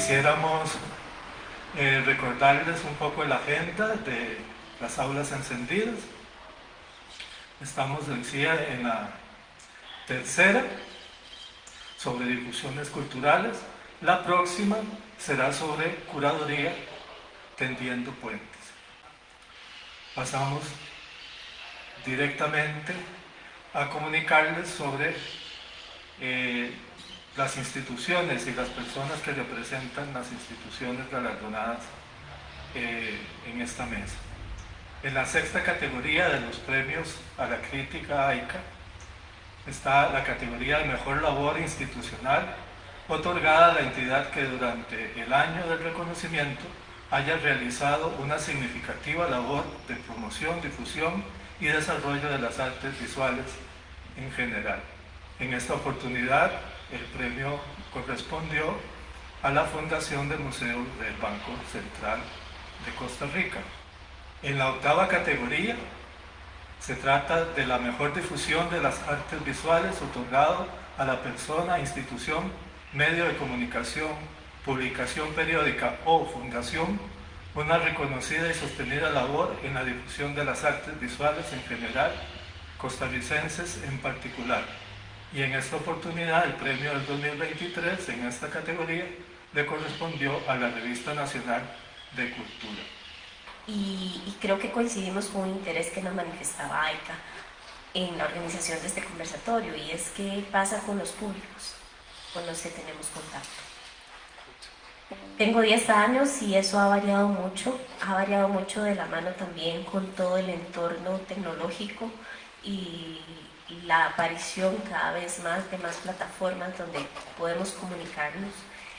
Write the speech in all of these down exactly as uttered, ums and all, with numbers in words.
quisiéramos eh, recordarles un poco la agenda de las aulas encendidas. Estamos hoy día en la tercera, sobre difusiones culturales. La próxima será sobre curaduría, tendiendo puentes. Pasamos directamente a comunicarles sobre eh, las instituciones y las personas que representan las instituciones galardonadas eh, en esta mesa. En la sexta categoría de los premios a la crítica AICA está la categoría de mejor labor institucional, otorgada a la entidad que durante el año del reconocimiento haya realizado una significativa labor de promoción, difusión y desarrollo de las artes visuales en general. En esta oportunidad, el premio correspondió a la Fundación del Museo del Banco Central de Costa Rica. En la octava categoría, se trata de la mejor difusión de las artes visuales otorgado a la persona, institución, medio de comunicación, publicación periódica o fundación, una reconocida y sostenida labor en la difusión de las artes visuales en general, costarricenses en particular. Y en esta oportunidad, el premio del dos mil veintitrés en esta categoría le correspondió a la Revista Nacional de Cultura. Y, y creo que coincidimos con un interés que nos manifestaba AICA en la organización de este conversatorio, y es qué pasa con los públicos con los que tenemos contacto. Tengo diez años y eso ha variado mucho, ha variado mucho de la mano también con todo el entorno tecnológico y, y la aparición cada vez más de más plataformas donde podemos comunicarnos.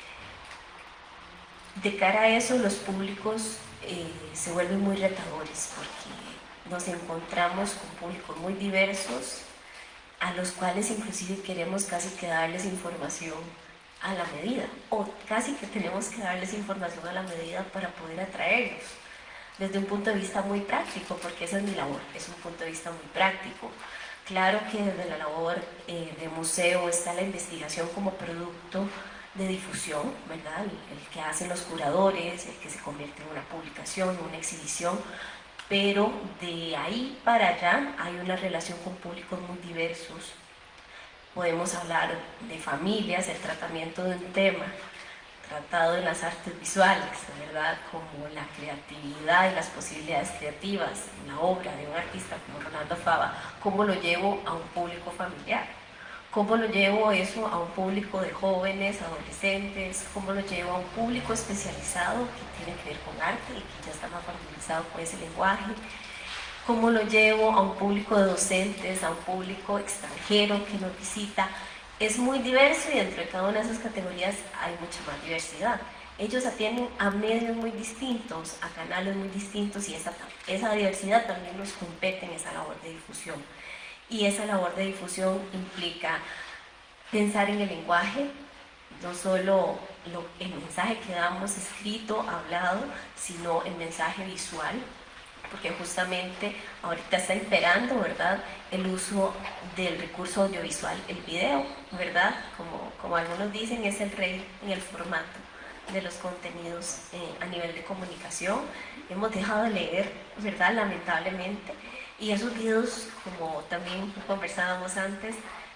De cara a eso, los públicos eh, se vuelven muy retadores porque nos encontramos con públicos muy diversos a los cuales inclusive queremos casi que darles información a la medida, o casi que tenemos que darles información a la medida para poder atraerlos desde un punto de vista muy práctico, porque esa es mi labor, es un punto de vista muy práctico. Claro que desde la labor eh, de museo está la investigación como producto de difusión, ¿verdad? El, el que hacen los curadores, el que se convierte en una publicación, en una exhibición, pero de ahí para allá hay una relación con públicos muy diversos. Podemos hablar de familias, el tratamiento de un tema tratado en las artes visuales, ¿verdad? Como la creatividad y las posibilidades creativas en la obra de un artista como Rolando Fava. ¿Cómo lo llevo a un público familiar? ¿Cómo lo llevo eso a un público de jóvenes, adolescentes? ¿Cómo lo llevo a un público especializado que tiene que ver con arte y que ya está más familiarizado con ese lenguaje? ¿Cómo lo llevo a un público de docentes, a un público extranjero que nos visita? Es muy diverso y dentro de cada una de esas categorías hay mucha más diversidad. Ellos atienden a medios muy distintos, a canales muy distintos, y esa, esa diversidad también nos compete en esa labor de difusión. Y esa labor de difusión implica pensar en el lenguaje, no solo lo, el mensaje que damos escrito, hablado, sino el mensaje visual, porque justamente ahorita está imperando, ¿verdad?, el uso del recurso audiovisual, el video, ¿verdad? Como, como algunos dicen, es el rey en el formato de los contenidos eh, a nivel de comunicación. Hemos dejado de leer, ¿verdad?, lamentablemente, y esos videos, como también conversábamos antes,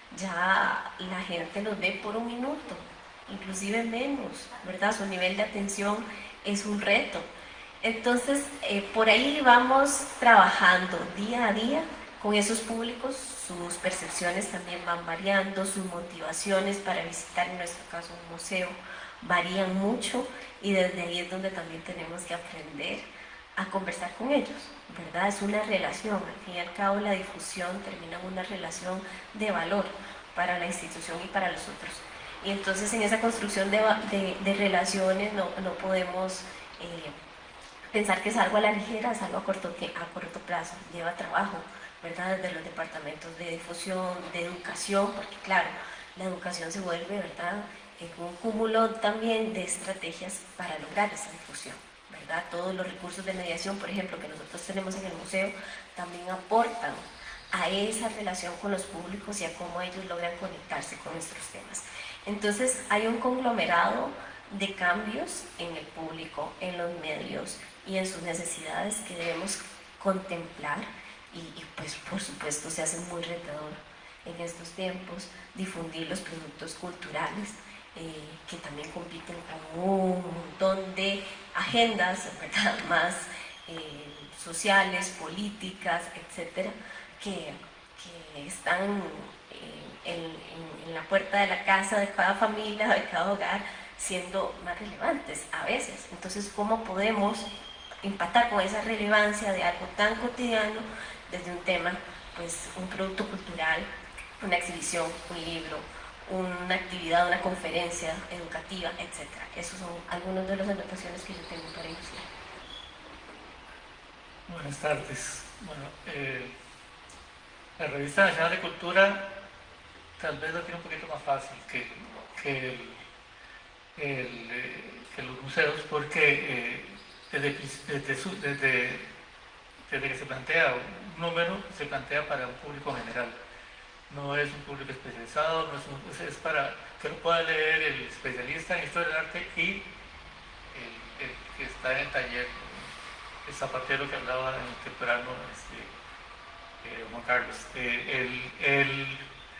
ya la gente los ve por un minuto, inclusive menos, ¿verdad? Su nivel de atención es un reto. Entonces, eh, por ahí vamos trabajando día a día con esos públicos. Sus percepciones también van variando, sus motivaciones para visitar, en nuestro caso, un museo, varían mucho, y desde ahí es donde también tenemos que aprender a conversar con ellos, ¿verdad? Es una relación, al fin y al cabo la difusión termina en una relación de valor para la institución y para los otros. Y entonces en esa construcción de, de, de relaciones no, no podemos eh, pensar que es algo a la ligera, es algo a corto, a corto plazo, lleva trabajo, ¿verdad? Desde los departamentos de difusión, de educación, porque claro, la educación se vuelve, ¿verdad?, en un cúmulo también de estrategias para lograr esa difusión, ¿verdad? Todos los recursos de mediación, por ejemplo, que nosotros tenemos en el museo, también aportan a esa relación con los públicos y a cómo ellos logran conectarse con nuestros temas. Entonces hay un conglomerado de cambios en el público, en los medios y en sus necesidades que debemos contemplar y, y pues por supuesto se hace muy retador en estos tiempos difundir los productos culturales eh, que también compiten con un montón de agendas, ¿verdad? Más eh, sociales, políticas, etcétera, que, que están eh, en, en, en la puerta de la casa de cada familia, de cada hogar, siendo más relevantes a veces. Entonces, ¿cómo podemos empatar con esa relevancia de algo tan cotidiano desde un tema, pues un producto cultural, una exhibición, un libro, una actividad, una conferencia educativa, etcétera? Esos son algunos de las anotaciones que yo tengo para ilustrar. Buenas tardes. Bueno, eh, la Revista Nacional de Cultura tal vez lo tiene un poquito más fácil que, que, el, el, eh, que los museos, porque eh, desde, desde, su, desde, desde que se plantea un número, se plantea para un público general. No es un público especializado, no es, un, es para que lo pueda leer el especialista en historia del arte y el, el que está en el taller, el zapatero que hablaba en el temprano, este, eh, Juan Carlos. Eh, el, el,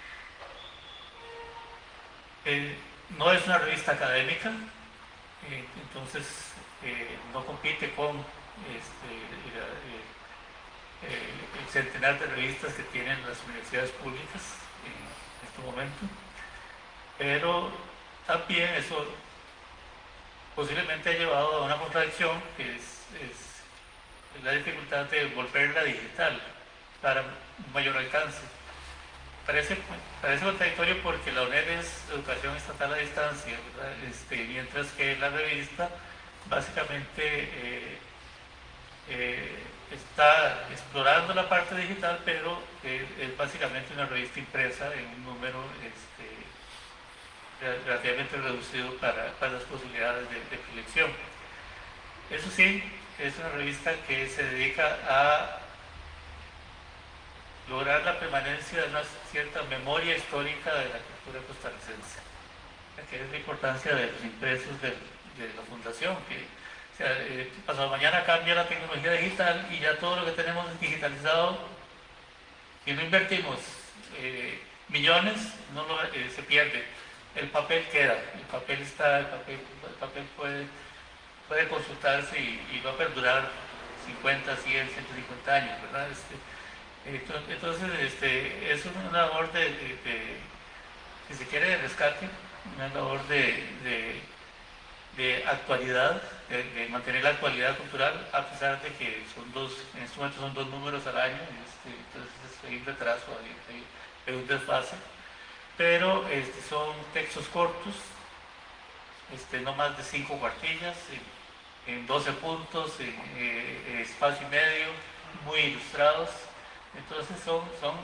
el, no es una revista académica, eh, entonces eh, no compite con este, eh, eh, el centenar de revistas que tienen las universidades públicas en este momento, pero también eso posiblemente ha llevado a una contradicción que es, es la dificultad de volverla digital para un mayor alcance. Parece, parece contradictorio porque la UNED es educación estatal a distancia, este, mientras que la revista básicamente eh, eh, está explorando la parte digital, pero eh, es básicamente una revista impresa en un número este, relativamente reducido para, para las posibilidades de, de selección. Eso sí, es una revista que se dedica a lograr la permanencia de una cierta memoria histórica de la cultura costarricense, que es la importancia de los impresos de, de la fundación, que o sea, eh, pasado mañana cambia la tecnología digital y ya todo lo que tenemos digitalizado, si no invertimos eh, millones, no lo, eh, se pierde. El papel queda, el papel está, el papel, el papel puede, puede consultarse y, y va a perdurar cincuenta, cien, ciento cincuenta años, ¿verdad? Este, entonces, este, es una labor de, de, de, si se quiere, de rescate, una labor de, de, de actualidad, de, de mantener la actualidad cultural, a pesar de que son dos, en este momento son dos números al año, este, entonces hay un retraso, hay, hay, hay un desfase, pero este, son textos cortos, este, no más de cinco cuartillas, en, en doce puntos, en eh, espacio y medio, muy ilustrados. Entonces son, son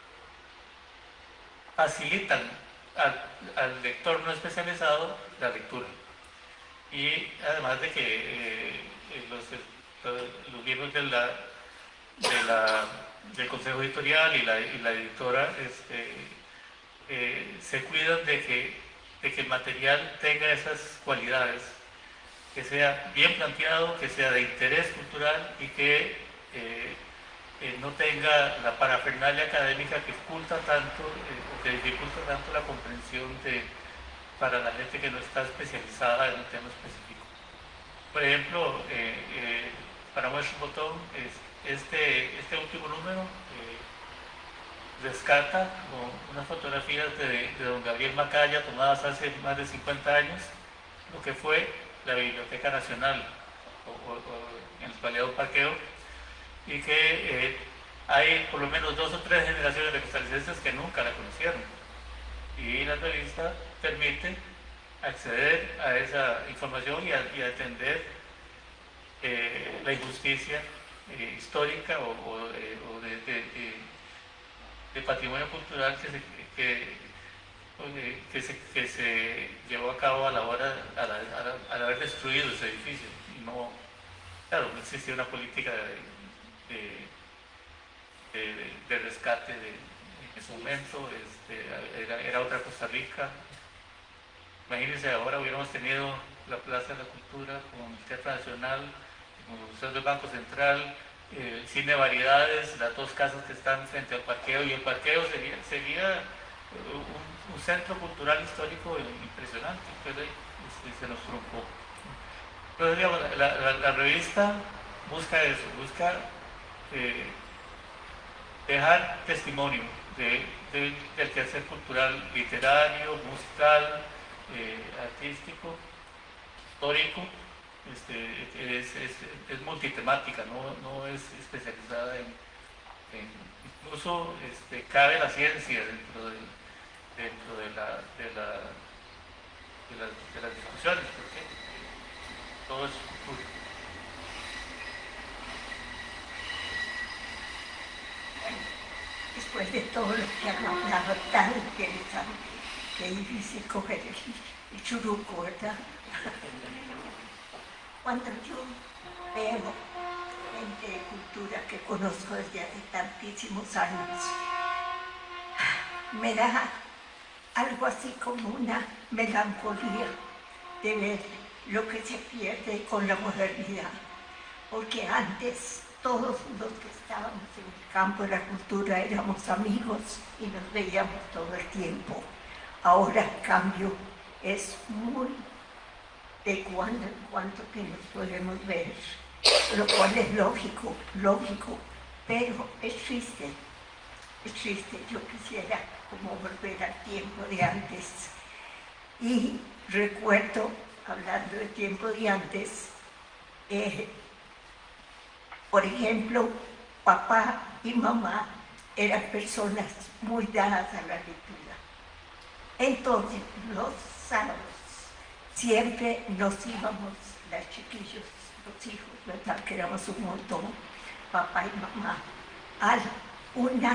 facilitan al, al lector no especializado la lectura. Y además de que eh, los, los libros de la, de la, del Consejo Editorial y la, y la editora este, eh, se cuidan de que, de que el material tenga esas cualidades, que sea bien planteado, que sea de interés cultural y que eh, Eh, no tenga la parafernalia académica que oculta tanto eh, o que dificulta tanto la comprensión de, para la gente que no está especializada en un tema específico. Por ejemplo, eh, eh, para muestra un botón, es, este, este último número eh, rescata unas fotografías de, de don Gabriel Macaya tomadas hace más de cincuenta años, lo que fue la Biblioteca Nacional o, o, o en el Paleado Parqueo, y que eh, hay por lo menos dos o tres generaciones de costarricenses que nunca la conocieron. Y la revista permite acceder a esa información y a, y a atender eh, la injusticia eh, histórica o, o, eh, o de, de, de, de patrimonio cultural que se, que, que, se, que se llevó a cabo a la hora, a la, a la, al haber destruido ese edificio. Y no, claro, no existía una política de, De, de, de rescate de, en ese momento, este, era, era otra Costa Rica. Imagínense, ahora hubiéramos tenido la Plaza de la Cultura, con el Teatro Nacional, con el Museo del Banco Central, eh, Cine Variedades, las dos casas que están frente al parqueo, y el parqueo sería, sería un, un centro cultural histórico impresionante, pero este, se nos truncó. Entonces, digamos, la, la, la revista busca eso, busca eh, dejar testimonio de, de, del quehacer cultural, literario, musical, eh, artístico, histórico. Este, es, es, es multitemática, no, no es especializada en, en incluso este, cabe la ciencia dentro, del, dentro de, la, de, la, de, las, de las discusiones, porque todo es público. Después de todo lo que han hablado, tan interesante, que difícil coger el, el churuco, ¿verdad? Cuando yo veo gente de cultura que conozco desde hace tantísimos años, me da algo así como una melancolía de ver lo que se pierde con la modernidad, porque antes todos los que estábamos en el campo de la cultura éramos amigos y nos veíamos todo el tiempo. Ahora, en cambio, es muy de cuando en cuando que nos podemos ver, lo cual es lógico, lógico, pero es triste, es triste. Yo quisiera como volver al tiempo de antes. Y recuerdo, hablando del tiempo de antes, eh, por ejemplo, papá y mamá eran personas muy dadas a la lectura. Entonces, los sábados siempre nos íbamos, las chiquillos, los hijos, ¿verdad? Que éramos un montón, papá y mamá, a una,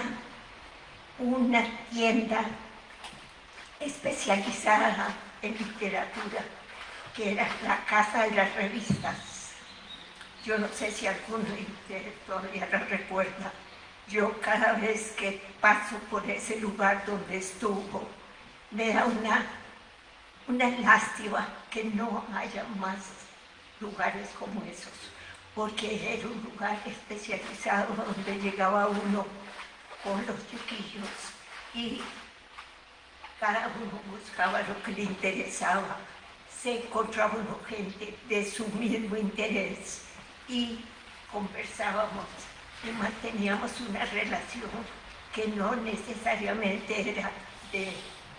una tienda especializada en literatura, que era la Casa de las Revistas. Yo no sé si alguno de ustedes todavía la recuerda. Yo cada vez que paso por ese lugar donde estuvo, me da una, una lástima que no haya más lugares como esos, porque era un lugar especializado donde llegaba uno con los chiquillos y cada uno buscaba lo que le interesaba. Se encontraba uno gente de su mismo interés y conversábamos y manteníamos una relación que no necesariamente era de,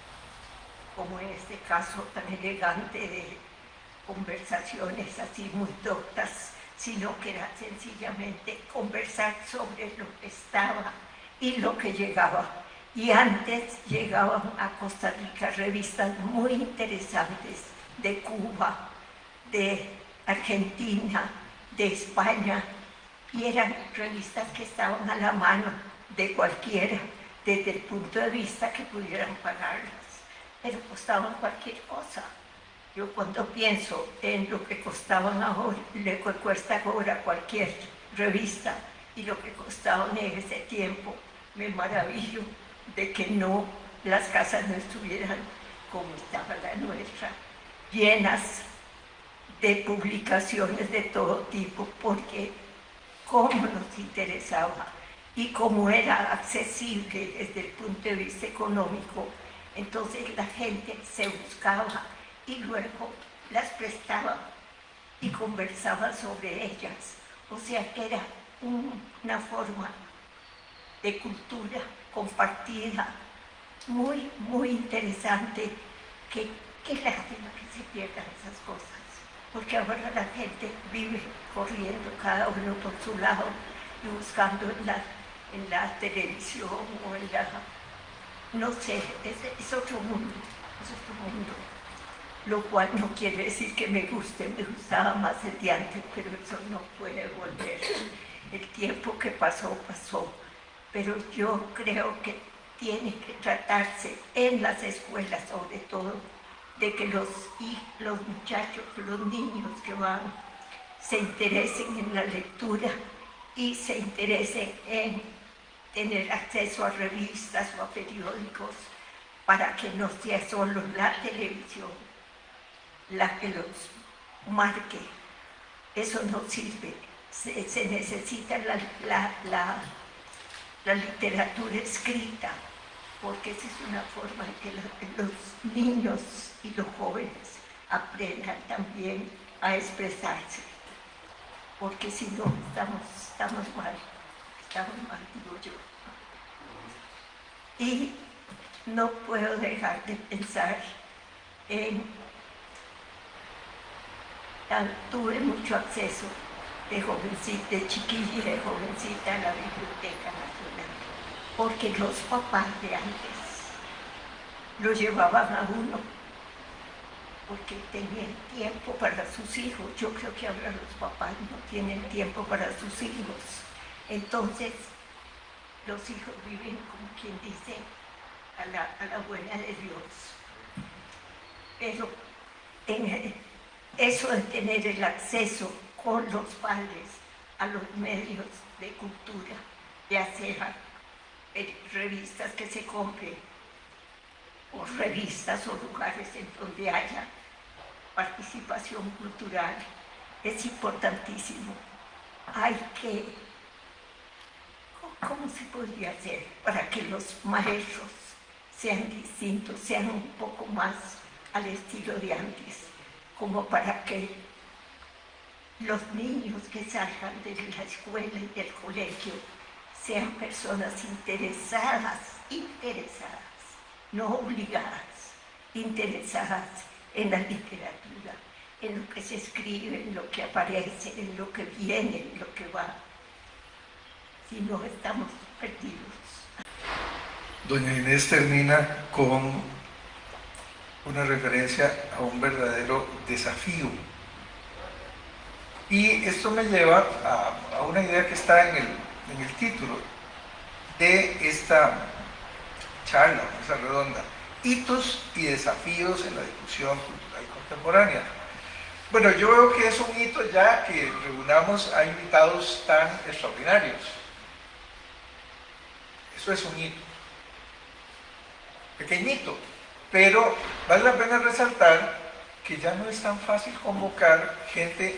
como en este caso tan elegante, de conversaciones así muy doctas, sino que era sencillamente conversar sobre lo que estaba y lo que llegaba. Y antes llegaban a Costa Rica revistas muy interesantes de Cuba, de Argentina, de España, y eran revistas que estaban a la mano de cualquiera, desde el punto de vista que pudieran pagarlas, pero costaban cualquier cosa. Yo cuando pienso en lo que costaban ahora, lo que cuesta ahora cualquier revista y lo que costaban en ese tiempo, me maravillo de que no, las casas no estuvieran como estaba la nuestra, llenas de publicaciones de todo tipo, porque cómo nos interesaba y cómo era accesible desde el punto de vista económico, entonces la gente se buscaba y luego las prestaba y conversaba sobre ellas. O sea que era un, una forma de cultura compartida muy, muy interesante. Que, qué lástima que se pierdan esas cosas, porque ahora la gente vive corriendo cada uno por su lado y buscando en la, en la televisión o en la... no sé, es, es otro mundo, es otro mundo. Lo cual no quiere decir que me guste, me gustaba más el de antes, pero eso no puede volver. El tiempo que pasó, pasó. Pero yo creo que tiene que tratarse en las escuelas, sobre todo, de que los, y los muchachos, los niños que van, se interesen en la lectura y se interesen en tener acceso a revistas o a periódicos, para que no sea solo la televisión la que los marque. Eso no sirve. Se, se necesita la, la, la, la literatura escrita, porque esa es una forma de que los niños y los jóvenes aprendan también a expresarse, porque si no estamos, estamos mal, estamos mal, digo yo. Y no puedo dejar de pensar en, tuve mucho acceso de jovencita, de chiquilla y de jovencita a la Biblioteca Nacional, porque los papás de antes lo llevaban a uno, porque tenían tiempo para sus hijos. Yo creo que ahora los papás no tienen tiempo para sus hijos. Entonces, los hijos viven, como quien dice, a la, a la buena de Dios. Pero tener, eso de tener el acceso con los padres a los medios de cultura, ya sea revistas que se compren, o revistas o lugares en donde haya participación cultural, es importantísimo. Hay que, ¿cómo se podría hacer para que los maestros sean distintos, sean un poco más al estilo de antes, como para que los niños que salgan de la escuela y del colegio sean personas interesadas, interesadas, no obligadas, interesadas en la literatura, en lo que se escribe, en lo que aparece, en lo que viene, en lo que va. Si no, estamos perdidos. Doña Inés termina con una referencia a un verdadero desafío. Y esto me lleva a, a una idea que está en el, en el título de esta charla, esa redonda: hitos y desafíos en la discusión cultural contemporánea. Bueno, yo veo que es un hito ya que reunamos a invitados tan extraordinarios. Eso es un hito. Pequeñito, pero vale la pena resaltar que ya no es tan fácil convocar gente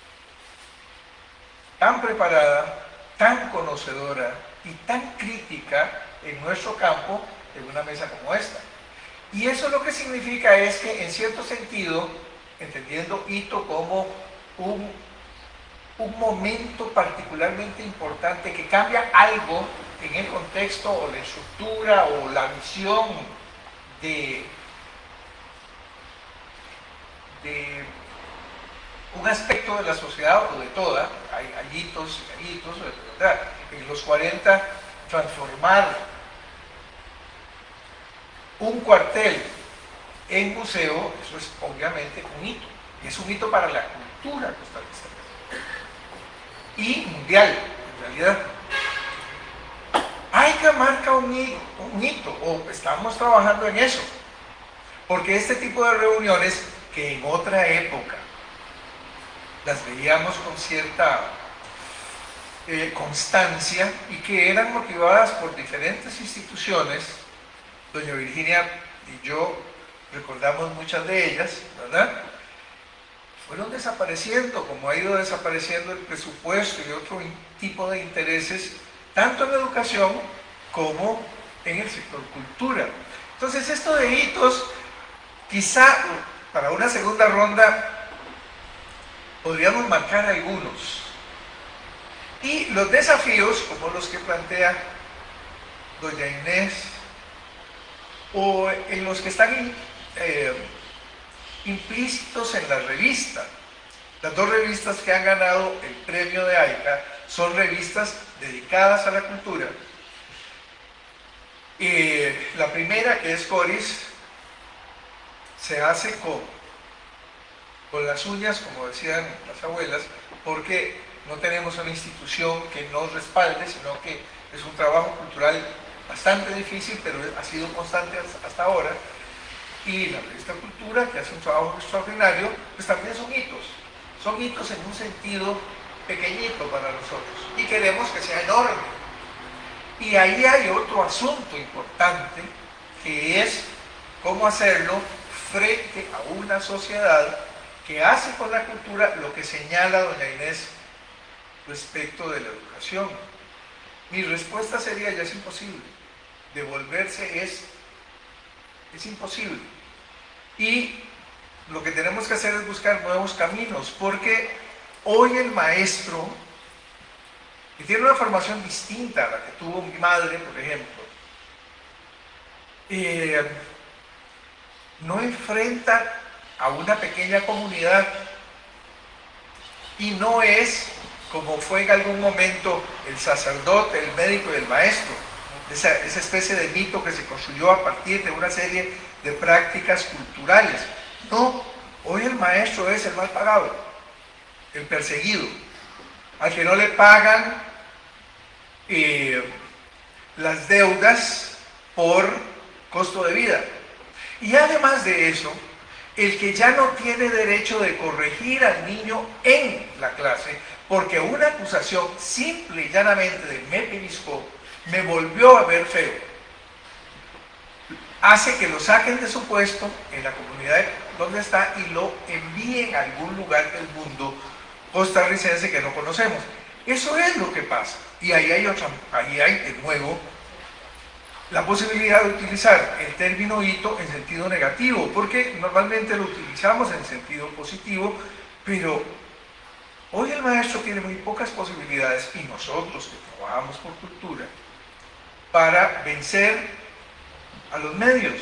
tan preparada, tan conocedora y tan crítica en nuestro campo en una mesa como esta. Y eso lo que significa es que, en cierto sentido, entendiendo hito como un, un momento particularmente importante que cambia algo en el contexto o la estructura o la visión de, de un aspecto de la sociedad o de toda, hay, hay hitos y hay hitos, ¿verdad? En los cuarenta, transformar un cuartel en museo, eso es obviamente un hito, y es un hito para la cultura costarricense y mundial, en realidad. AICA marca un hito, un hito, o estamos trabajando en eso, porque este tipo de reuniones, que en otra época las veíamos con cierta eh, constancia y que eran motivadas por diferentes instituciones, doña Virginia y yo recordamos muchas de ellas, ¿verdad? Fueron desapareciendo, como ha ido desapareciendo el presupuesto y otro tipo de intereses, tanto en la educación como en el sector cultura. Entonces, esto de hitos, quizá para una segunda ronda podríamos marcar algunos. Y los desafíos, como los que plantea doña Inés, o en los que están eh, implícitos en la revista. Las dos revistas que han ganado el premio de AICA son revistas dedicadas a la cultura. Eh, la primera, que es Coris, se hace con, con las uñas, como decían las abuelas, porque no tenemos una institución que nos respalde, sino que es un trabajo cultural bastante difícil, pero ha sido constante hasta ahora. Y la revista Cultura, que hace un trabajo extraordinario, pues también son hitos. Son hitos en un sentido pequeñito para nosotros, y queremos que sea enorme. Y ahí hay otro asunto importante, que es cómo hacerlo frente a una sociedad que hace con la cultura lo que señala doña Inés respecto de la educación. Mi respuesta sería: ya es imposible. Devolverse es, es imposible. Y lo que tenemos que hacer es buscar nuevos caminos, porque hoy el maestro, que tiene una formación distinta a la que tuvo mi madre, por ejemplo, eh, no enfrenta a una pequeña comunidad y no es como fue en algún momento el sacerdote, el médico y el maestro, esa, esa especie de mito que se construyó a partir de una serie de prácticas culturales. No, hoy el maestro es el mal pagado, el perseguido, al que no le pagan eh, las deudas por costo de vida. Y además de eso, el que ya no tiene derecho de corregir al niño en la clase, porque una acusación simple y llanamente de me pellizcó, me volvió a ver feo, hace que lo saquen de su puesto en la comunidad donde está y lo envíen a algún lugar del mundo costarricense que no conocemos. Eso es lo que pasa. Y ahí hay otra, ahí hay de nuevo la posibilidad de utilizar el término hito en sentido negativo, porque normalmente lo utilizamos en sentido positivo, pero hoy el maestro tiene muy pocas posibilidades, y nosotros que trabajamos por cultura, para vencer a los medios,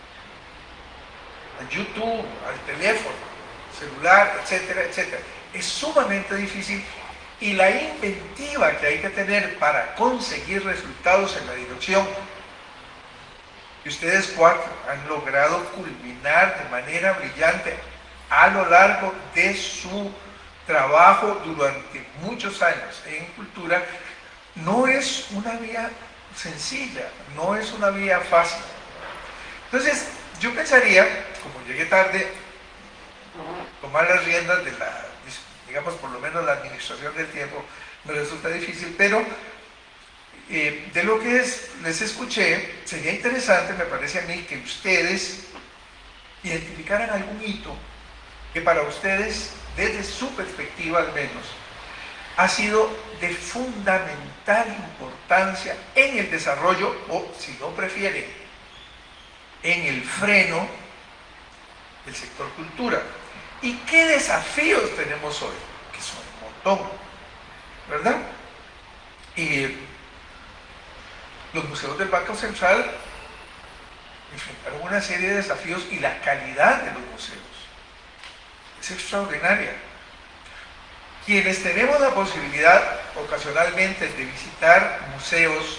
al YouTube, al teléfono, celular, etcétera, etcétera. Es sumamente difícil, y la inventiva que hay que tener para conseguir resultados en la dirección que ustedes cuatro han logrado culminar de manera brillante a lo largo de su trabajo durante muchos años en cultura, no es una vía sencilla, no es una vía fácil. Entonces, yo pensaría, como llegué tarde, tomar las riendas de la, digamos, por lo menos la administración del tiempo me resulta difícil, pero eh, de lo que es, les escuché, sería interesante, me parece a mí, que ustedes identificaran algún hito que para ustedes, desde su perspectiva al menos, ha sido de fundamental importancia en el desarrollo, o si no prefieren, en el freno del sector cultura. ¿Y qué desafíos tenemos hoy? Que son un montón, ¿verdad? Y los museos del Banco Central enfrentaron una serie de desafíos, y la calidad de los museos es extraordinaria. Quienes tenemos la posibilidad ocasionalmente de visitar museos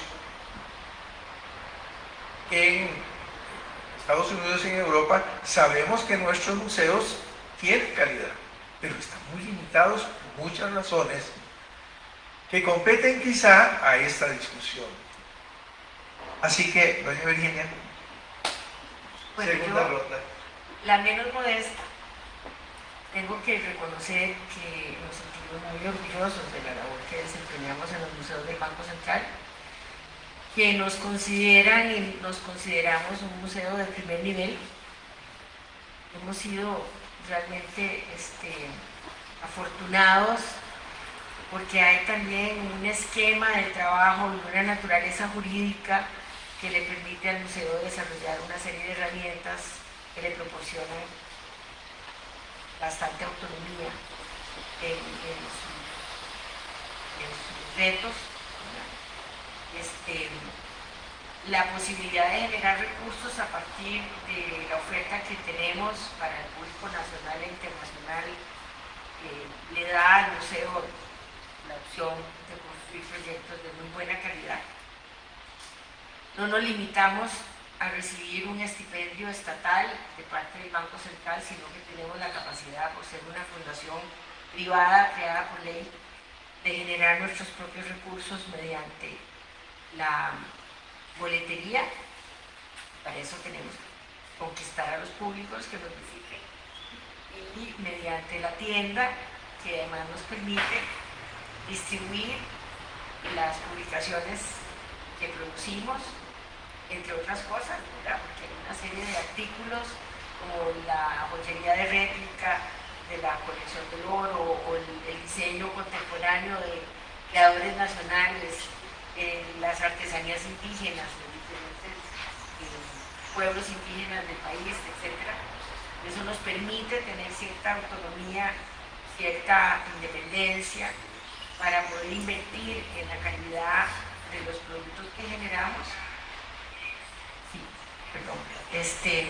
en Estados Unidos y en Europa, sabemos que nuestros museos tienen calidad, pero están muy limitados por muchas razones que competen quizá a esta discusión. Así que, doña Virginia, bueno, segunda yo, ronda. La menos modesta, tengo que reconocer que nos sentimos muy orgullosos de la labor que desempeñamos en los museos del Banco Central, que nos consideran y nos consideramos un museo de primer nivel. Hemos sido realmente este, afortunados, porque hay también un esquema de trabajo y una naturaleza jurídica que le permite al museo desarrollar una serie de herramientas que le proporcionan bastante autonomía en, en, su, en sus retos. Este, la posibilidad de generar recursos a partir de la oferta que tenemos para el público nacional e internacional eh, le da al museo la opción de construir proyectos de muy buena calidad. No nos limitamos a recibir un estipendio estatal de parte del Banco Central, sino que tenemos la capacidad, por ser una fundación privada creada por ley, de generar nuestros propios recursos mediante la boletería. Para eso tenemos que conquistar a los públicos que nos visiten, y mediante la tienda, que además nos permite distribuir las publicaciones que producimos, entre otras cosas, ¿verdad? Porque hay una serie de artículos como la joyería de réplica, de la colección del oro o el, el diseño contemporáneo de creadores nacionales, eh, las artesanías indígenas, los diferentes eh, pueblos indígenas del país, etcétera. Eso nos permite tener cierta autonomía, cierta independencia para poder invertir en la calidad de los productos que generamos. Sí, perdón. Este,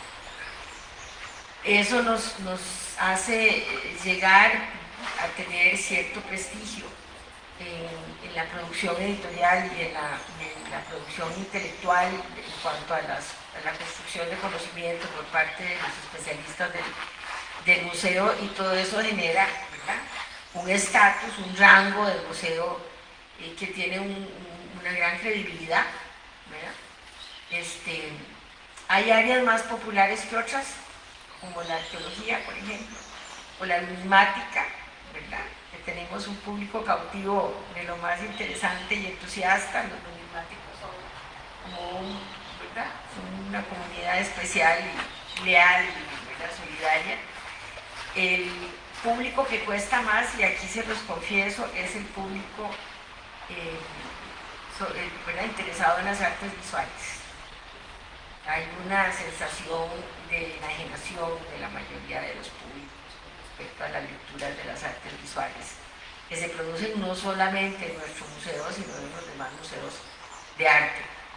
eso nos, nos hace llegar a tener cierto prestigio en, en la producción editorial y en la, en la producción intelectual en cuanto a, las, a la construcción de conocimiento por parte de los especialistas del, del museo, y todo eso genera, ¿verdad?, un estatus, un rango del museo eh, que tiene un, un, una gran credibilidad, ¿verdad? Este, hay áreas más populares que otras, como la arqueología, por ejemplo, o la numismática, ¿verdad?, que tenemos un público cautivo de lo más interesante y entusiasta. Los numismáticos son como un, ¿verdad?, son una comunidad especial y leal y, ¿verdad?, solidaria. El público que cuesta más, y aquí se los confieso, es el público eh, so, eh, ¿verdad?, interesado en las artes visuales. Hay una sensación de enajenación de la mayoría de los públicos respecto a las lecturas de las artes visuales, que se producen no solamente en nuestro museo, sino en los demás museos de arte.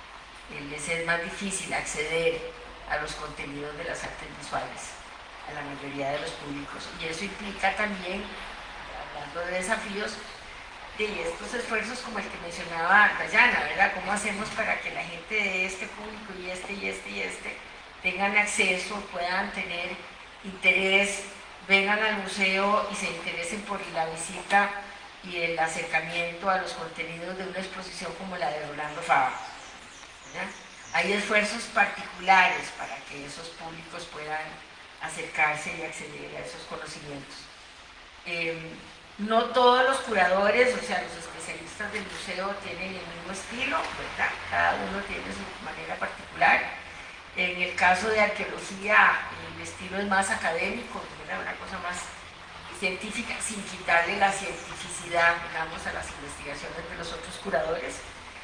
Les es más difícil acceder a los contenidos de las artes visuales a la mayoría de los públicos, y eso implica también, hablando de desafíos, de estos esfuerzos como el que mencionaba Dayana, ¿verdad? ¿Cómo hacemos para que la gente de este público y este y este y este tengan acceso, puedan tener interés, vengan al museo y se interesen por la visita y el acercamiento a los contenidos de una exposición como la de Rolando Fava, ¿verdad? Hay esfuerzos particulares para que esos públicos puedan acercarse y acceder a esos conocimientos. Eh, no todos los curadores, o sea, los especialistas del museo tienen el mismo estilo, ¿verdad? Cada uno tiene su manera particular. En el caso de arqueología, el estilo es más académico, ¿verdad?, una cosa más científica, sin quitarle la cientificidad, digamos, a las investigaciones de los otros curadores.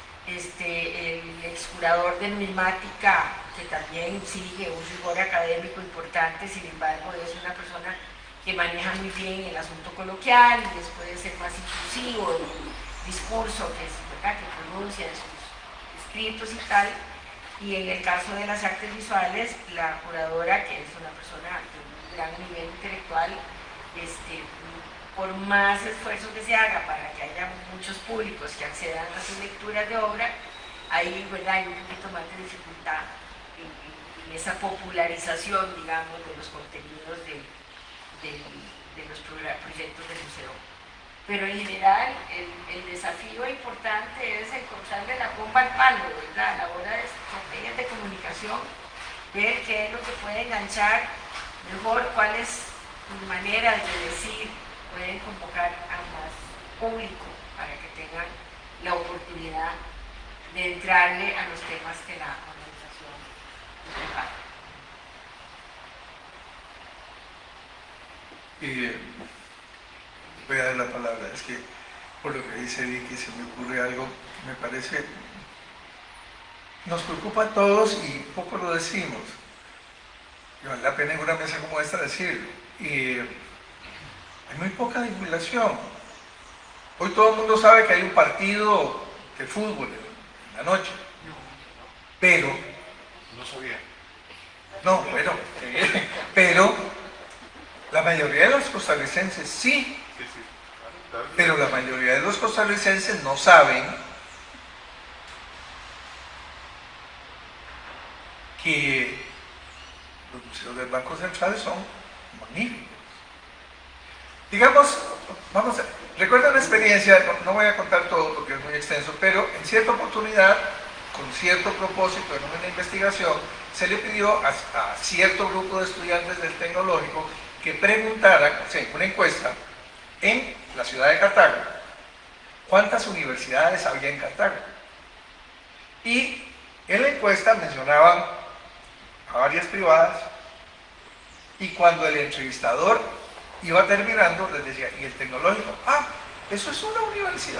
Este, el excurador de numismática, que también sigue un rigor académico importante, sin embargo es una persona que maneja muy bien el asunto coloquial y les puede ser más inclusivo el discurso que, es, ¿verdad?, que pronuncia en sus escritos y tal. Y en el caso de las artes visuales, la curadora, que es una persona de un gran nivel intelectual, este, por más esfuerzo que se haga para que haya muchos públicos que accedan a sus lecturas de obra, ahí, ¿verdad?, hay un poquito más de dificultad en, en, en esa popularización, digamos, de los contenidos de, de, de los proyectos del museo. Pero en general, el, el desafío importante es encontrarle la bomba al palo, ¿verdad?, a la hora de estrategias de comunicación, ver qué es lo que puede enganchar mejor, cuál es mi manera de decir, pueden convocar a más público para que tengan la oportunidad de entrarle a los temas que la organización prepara. Y voy a dar la palabra, es que por lo que dice Vicky se me ocurre algo que me parece, nos preocupa a todos y poco lo decimos, y vale la pena en una mesa como esta decirlo, y hay muy poca divulgación. Hoy todo el mundo sabe que hay un partido de fútbol en la noche, pero no sabía. no, bueno, pero la mayoría de los costarricenses sí, Sí, sí. Claro, claro. pero la mayoría de los costarricenses no saben que los museos del Banco Central son magníficos. Digamos, vamos a, recuerda una experiencia, no, no voy a contar todo porque es muy extenso, pero en cierta oportunidad, con cierto propósito en una investigación, se le pidió a, a cierto grupo de estudiantes del tecnológico que preguntaran, o sea, una encuesta, en la ciudad de Cartago, cuántas universidades había en Cartago. Y en la encuesta mencionaban a varias privadas, y cuando el entrevistador iba terminando, les decía, ¿y el tecnológico? Ah, eso es una universidad.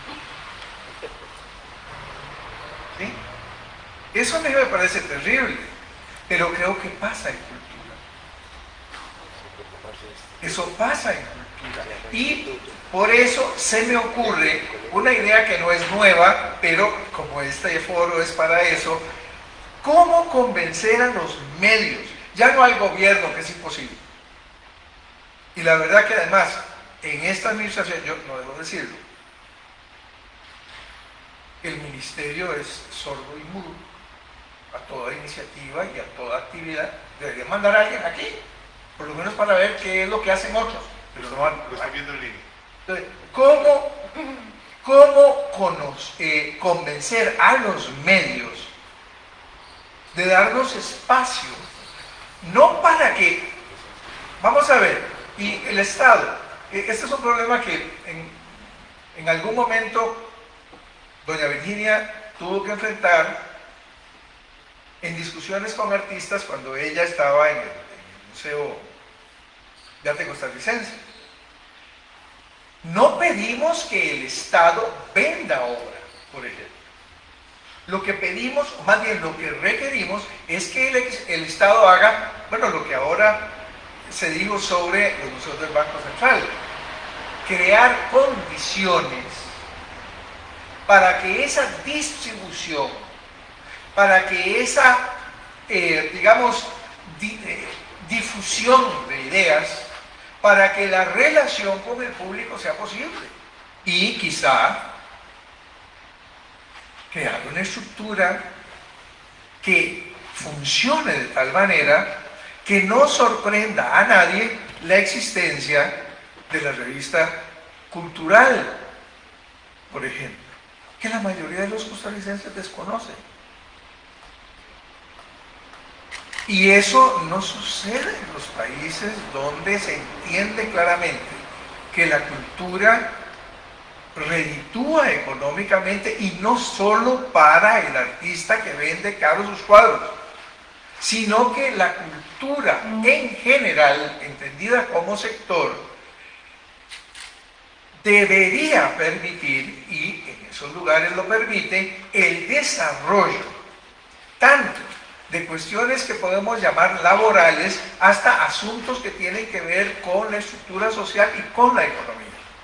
¿Sí? Eso a mí me parece terrible, pero creo que pasa en cultura. Eso pasa en cultura. Y por eso se me ocurre una idea que no es nueva, pero como este foro es para eso, ¿cómo convencer a los medios? Ya no al gobierno, que es imposible. Y la verdad que además, en esta administración, yo no debo decirlo, el ministerio es sordo y mudo a toda iniciativa y a toda actividad. Debería mandar a alguien aquí, por lo menos para ver qué es lo que hacen otros. Pero no, Lo están viendo en línea. entonces, ¿cómo, cómo conoce, eh, convencer a los medios de darnos espacio? No para que, vamos a ver, y el Estado, eh, este es un problema que en, en algún momento doña Virginia tuvo que enfrentar en discusiones con artistas cuando ella estaba en el, en el Museo de Arte Costarricense. No pedimos que el Estado venda obra, por ejemplo. Lo que pedimos, más bien lo que requerimos, es que el, el Estado haga, bueno, lo que ahora se dijo sobre los museos del Banco Central, crear condiciones para que esa distribución, para que esa, eh, digamos, di, eh, difusión de ideas, para que la relación con el público sea posible. Y quizá crear una estructura que funcione de tal manera que no sorprenda a nadie la existencia de la revista cultural, por ejemplo, que la mayoría de los costarricenses desconocen. Y eso no sucede en los países donde se entiende claramente que la cultura reditúa económicamente, y no solo para el artista que vende caros sus cuadros, sino que la cultura en general, entendida como sector, debería permitir, y en esos lugares lo permite, el desarrollo tanto de cuestiones que podemos llamar laborales hasta asuntos que tienen que ver con la estructura social y con la economía.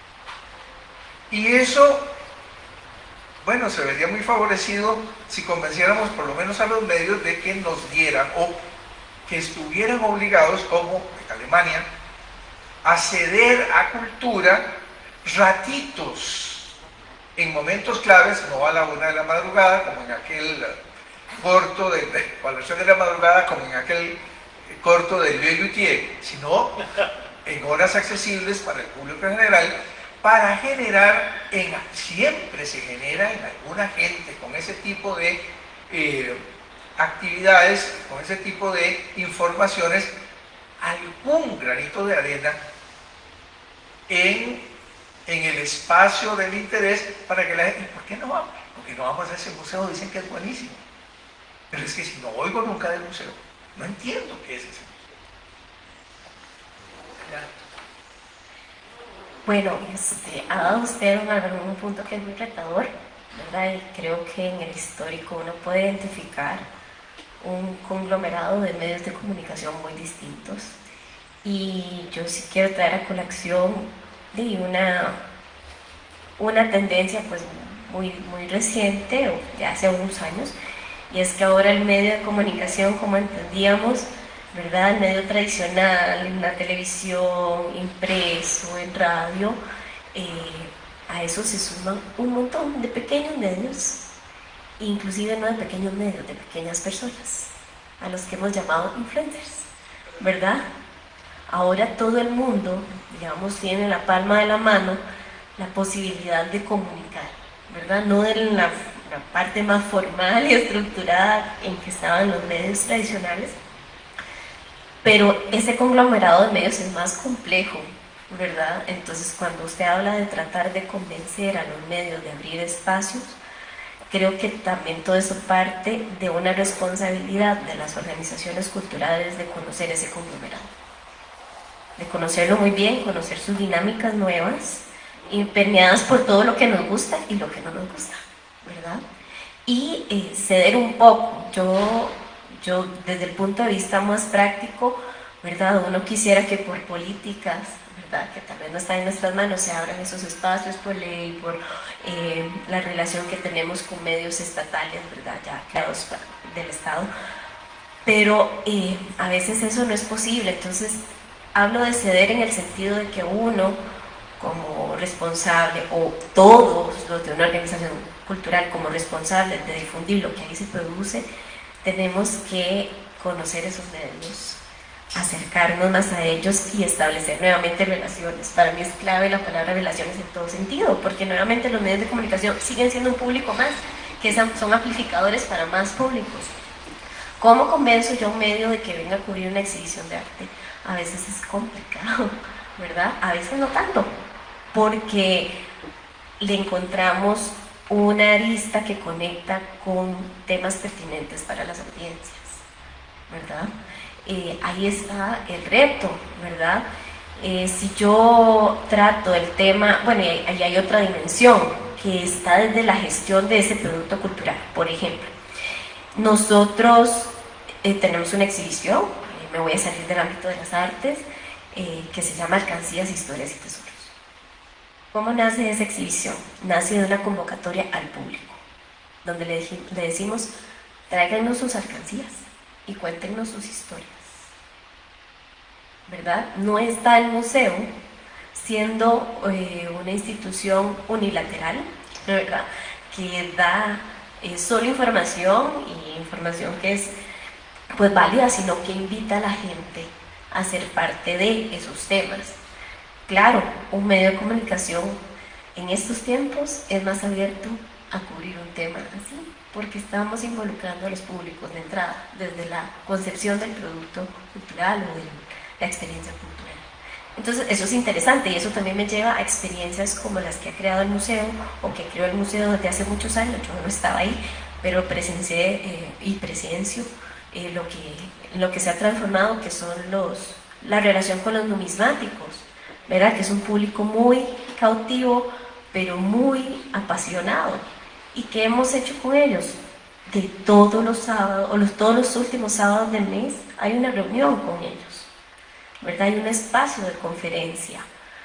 Y eso, bueno, se vería muy favorecido si convenciéramos por lo menos a los medios de que nos dieran, o que estuvieran obligados, como en Alemania, a ceder a cultura ratitos en momentos claves, no a la una de la madrugada, como en aquel corto de, de o a las tres de la madrugada, como en aquel corto de Le Luthier, sino en horas accesibles para el público en general, para generar, en, siempre se genera en alguna gente con ese tipo de eh, actividades, con ese tipo de informaciones, algún granito de arena en, en el espacio del interés para que la gente, ¿por qué no vamos? Porque no vamos a ese museo, dicen que es buenísimo. Pero es que si no oigo nunca del museo, no entiendo qué es ese museo. Claro. Bueno, este, ha dado usted un, un punto que es muy retador, ¿verdad? Y creo que en el histórico uno puede identificar un conglomerado de medios de comunicación muy distintos. Y yo sí quiero traer a colación de una, una tendencia pues muy, muy reciente, o de hace unos años, y es que ahora el medio de comunicación, como entendíamos, ¿verdad? El medio tradicional, en la televisión, impreso, en radio, eh, a eso se suman un montón de pequeños medios, inclusive no de pequeños medios, de pequeñas personas, a los que hemos llamado influencers, ¿verdad? Ahora todo el mundo, digamos, tiene en la palma de la mano la posibilidad de comunicar, ¿verdad? No de la, la parte más formal y estructurada en que estaban los medios tradicionales, pero ese conglomerado de medios es más complejo, ¿verdad? Entonces, cuando usted habla de tratar de convencer a los medios de abrir espacios, creo que también todo eso parte de una responsabilidad de las organizaciones culturales de conocer ese conglomerado, de conocerlo muy bien, conocer sus dinámicas nuevas, impermeadas por todo lo que nos gusta y lo que no nos gusta, ¿verdad? Y eh, ceder un poco. Yo, yo, desde el punto de vista más práctico, ¿verdad? Uno quisiera que por políticas, ¿verdad?, que tal vez no están en nuestras manos, se abran esos espacios por ley, por eh, la relación que tenemos con medios estatales, ¿verdad?, ya creados del Estado, pero eh, a veces eso no es posible. Entonces hablo de ceder en el sentido de que uno, como responsable, o todos los de una organización cultural como responsables de difundir lo que ahí se produce, tenemos que conocer esos medios, acercarnos más a ellos y establecer nuevamente relaciones. Para mí es clave la palabra relaciones en todo sentido, porque nuevamente los medios de comunicación siguen siendo un público más, que son amplificadores para más públicos. ¿Cómo convenzo yo a un medio de que venga a cubrir una exhibición de arte? A veces es complicado, ¿verdad? A veces no tanto, porque le encontramos una arista que conecta con temas pertinentes para las audiencias, ¿verdad? Eh, ahí está el reto, ¿verdad? Eh, si yo trato el tema, bueno, y ahí hay otra dimensión que está desde la gestión de ese producto cultural. Por ejemplo, nosotros eh, tenemos una exhibición, eh, me voy a salir del ámbito de las artes, eh, que se llama Alcancías, Historias y Tesoros. ¿Cómo nace esa exhibición? Nace de una convocatoria al público, donde le, le decimos, tráiganos sus alcancías y cuéntenos sus historias, ¿verdad? No está el museo siendo eh, una institución unilateral, ¿verdad?, que da eh, solo información, y información que es pues válida, sino que invita a la gente a ser parte de esos temas. Claro, un medio de comunicación en estos tiempos es más abierto a cubrir un tema así, porque estamos involucrando a los públicos de entrada, desde la concepción del producto cultural o de la experiencia cultural. Entonces eso es interesante, y eso también me lleva a experiencias como las que ha creado el museo, o que creó el museo desde hace muchos años. Yo no estaba ahí, pero presencié eh, y presencio eh, lo, que, lo que se ha transformado, que son los, la relación con los numismáticos, ¿verdad?, que es un público muy cautivo, pero muy apasionado. ¿Y qué hemos hecho con ellos? De todos los sábados, o los, todos los últimos sábados del mes, hay una reunión con ellos, ¿verdad? Hay un espacio de conferencia.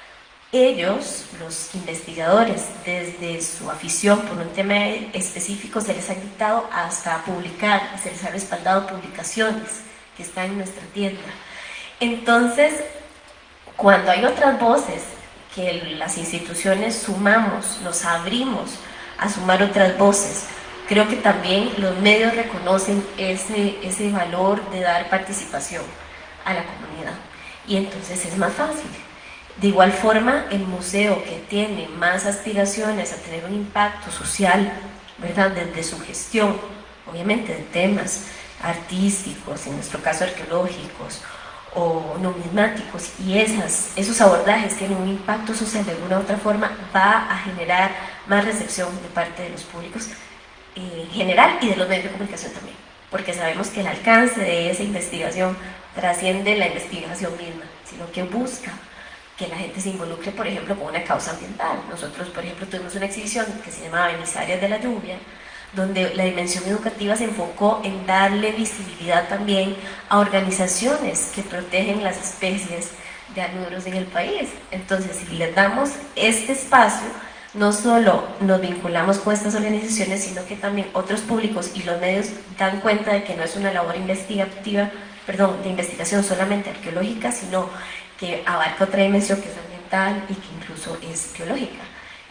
Ellos, los investigadores, desde su afición por un tema específico, se les ha invitado hasta publicar, se les ha respaldado publicaciones que están en nuestra tienda. Entonces, cuando hay otras voces que las instituciones sumamos, nos abrimos a sumar otras voces, creo que también los medios reconocen ese, ese valor de dar participación a la comunidad, y entonces es más fácil. De igual forma, el museo, que tiene más aspiraciones a tener un impacto social, ¿verdad?, desde su gestión, obviamente de temas artísticos, en nuestro caso arqueológicos o numismáticos, y esas, esos abordajes tienen un impacto social de alguna u otra forma, va a generar más recepción de parte de los públicos eh, en general, y de los medios de comunicación también, porque sabemos que el alcance de esa investigación trasciende la investigación misma, sino que busca que la gente se involucre, por ejemplo, con una causa ambiental. Nosotros, por ejemplo, tuvimos una exhibición que se llamaba Emisarias de la Lluvia, donde la dimensión educativa se enfocó en darle visibilidad también a organizaciones que protegen las especies de anuros en el país. Entonces, si les damos este espacio, no solo nos vinculamos con estas organizaciones, sino que también otros públicos y los medios dan cuenta de que no es una labor investigativa, perdón, de investigación solamente arqueológica, sino que abarca otra dimensión, que es ambiental y que incluso es biológica.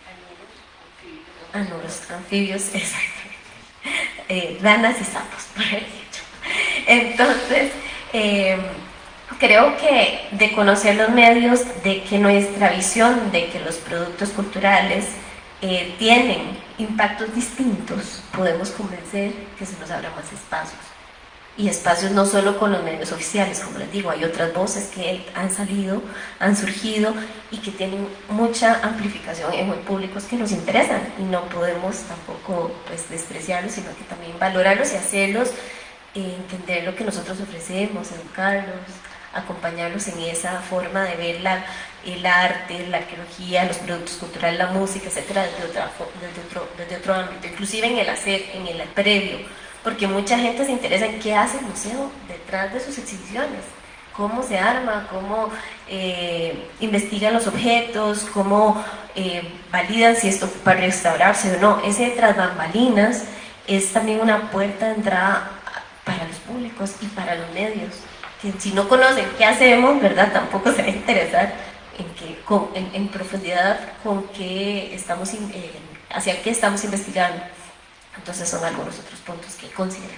Anuros, anfibios, exacto. Eh, ranas y sapos, por ejemplo. Entonces, eh, creo que de conocer los medios, de que nuestra visión de que los productos culturales eh, tienen impactos distintos, podemos convencer que se nos abran más espacios. Y espacios no solo con los medios oficiales, como les digo, hay otras voces que han salido, han surgido y que tienen mucha amplificación en públicos que nos interesan, y no podemos tampoco pues despreciarlos, sino que también valorarlos y hacerlos eh, entender lo que nosotros ofrecemos, educarlos, acompañarlos en esa forma de ver la, el arte, la arqueología, los productos culturales, la música, etcétera, desde, otra, desde, otro, desde otro ámbito, inclusive en el hacer, en el previo, porque mucha gente se interesa en qué hace el museo detrás de sus exhibiciones, cómo se arma, cómo eh, investigan los objetos, cómo eh, validan si esto para restaurarse o no. Ese tras bambalinas es también una puerta de entrada para los públicos y para los medios, que si no conocen qué hacemos, ¿verdad?, tampoco se va a interesar en, que, con, en, en profundidad con qué estamos, eh, hacia qué estamos investigando. Entonces son algunos otros puntos que considerar.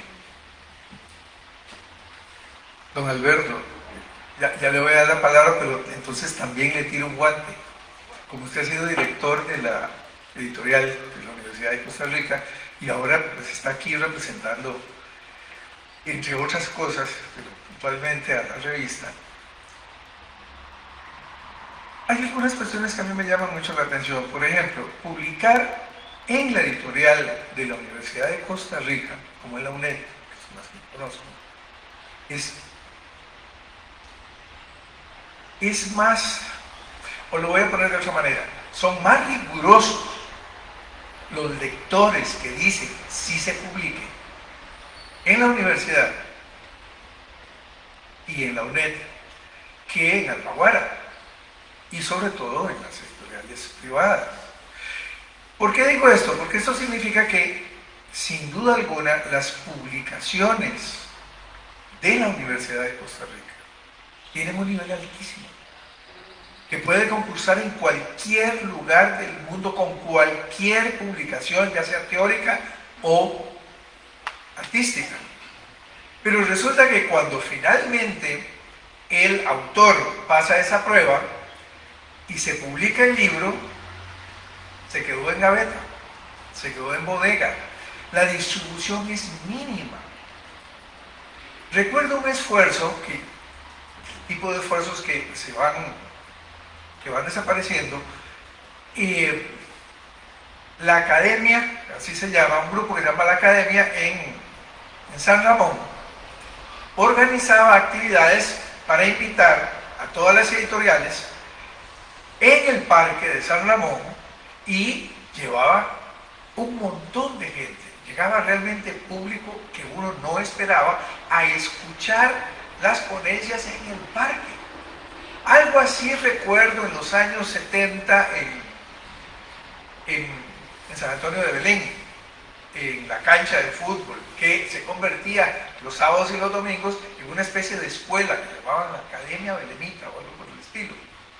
Don Alberto, ya, ya le voy a dar la palabra, pero entonces también le tiro un guante. Como usted ha sido director de la editorial de la Universidad de Costa Rica y ahora pues está aquí representando, entre otras cosas, pero puntualmente a la revista, hay algunas cuestiones que a mí me llaman mucho la atención. Por ejemplo, publicar en la editorial de la Universidad de Costa Rica, como es la UNED, que son las que conozco, es, es más, o lo voy a poner de otra manera, son más rigurosos los lectores que dicen si se publique en la universidad y en la UNED que en Alfaguara, y sobre todo en las editoriales privadas. ¿Por qué digo esto? Porque esto significa que, sin duda alguna, las publicaciones de la Universidad de Costa Rica tienen un nivel altísimo, que puede concursar en cualquier lugar del mundo con cualquier publicación, ya sea teórica o artística. Pero resulta que cuando finalmente el autor pasa esa prueba y se publica el libro, se quedó en gaveta, se quedó en bodega. La distribución es mínima. Recuerdo un esfuerzo, que, tipo de esfuerzos que se van, que van desapareciendo, y la Academia, así se llama, un grupo que se llama la Academia en, en San Ramón, organizaba actividades para invitar a todas las editoriales en el parque de San Ramón y llevaba un montón de gente, llegaba realmente público que uno no esperaba a escuchar las ponencias en el parque. Algo así recuerdo en los años setenta en, en, en San Antonio de Belén, en la cancha de fútbol, que se convertía los sábados y los domingos en una especie de escuela que llamaban la Academia Belemita o algo por el estilo.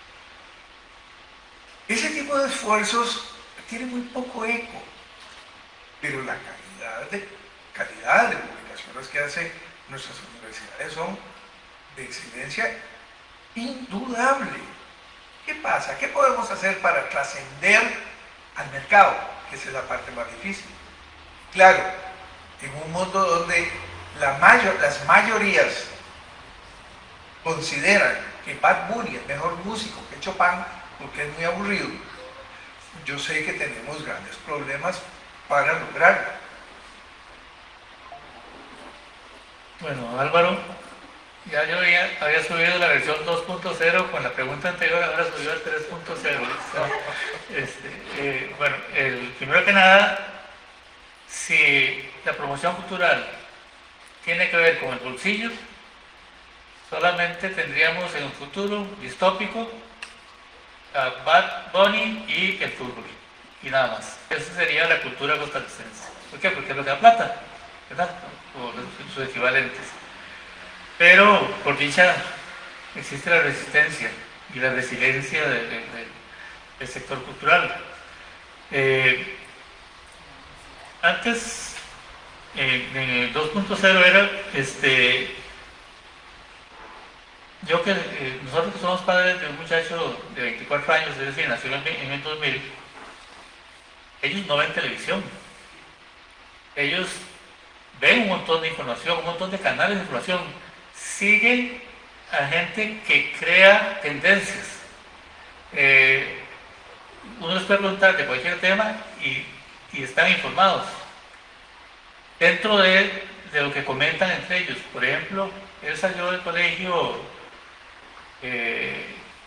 Ese tipo de esfuerzos tiene muy poco eco, pero la calidad de, calidad de publicaciones que hacen nuestras universidades son de excelencia indudable. ¿Qué pasa? ¿Qué podemos hacer para trascender al mercado? Que esa es la parte más difícil. Claro, en un mundo donde la mayor, las mayorías consideran que Bad Bunny es mejor músico que Chopin porque es muy aburrido, yo sé que tenemos grandes problemas para lograrlo. Bueno, Álvaro, ya yo había, había subido la versión dos punto cero con la pregunta anterior, ahora subió al tres punto cero. Este, eh, bueno, el, primero que nada, si la promoción cultural tiene que ver con el bolsillo, solamente tendríamos en un futuro distópico a Bad Bunny y el fútbol, y nada más. Esa sería la cultura costarricense. ¿Por qué? Porque es lo que da plata, ¿verdad? O sus equivalentes. Pero, por dicha, existe la resistencia y la resiliencia de, de, de, del sector cultural. Eh, antes, eh, en el dos punto cero era, este, yo que, eh, nosotros que somos padres de un muchacho de veinticuatro años, es decir, nació en, en el dos mil, ellos no ven televisión. Ellos ven un montón de información, un montón de canales de información, siguen a gente que crea tendencias. Eh, uno les puede preguntar de cualquier tema y, y están informados dentro de, de lo que comentan entre ellos. Por ejemplo, él salió del colegio eh,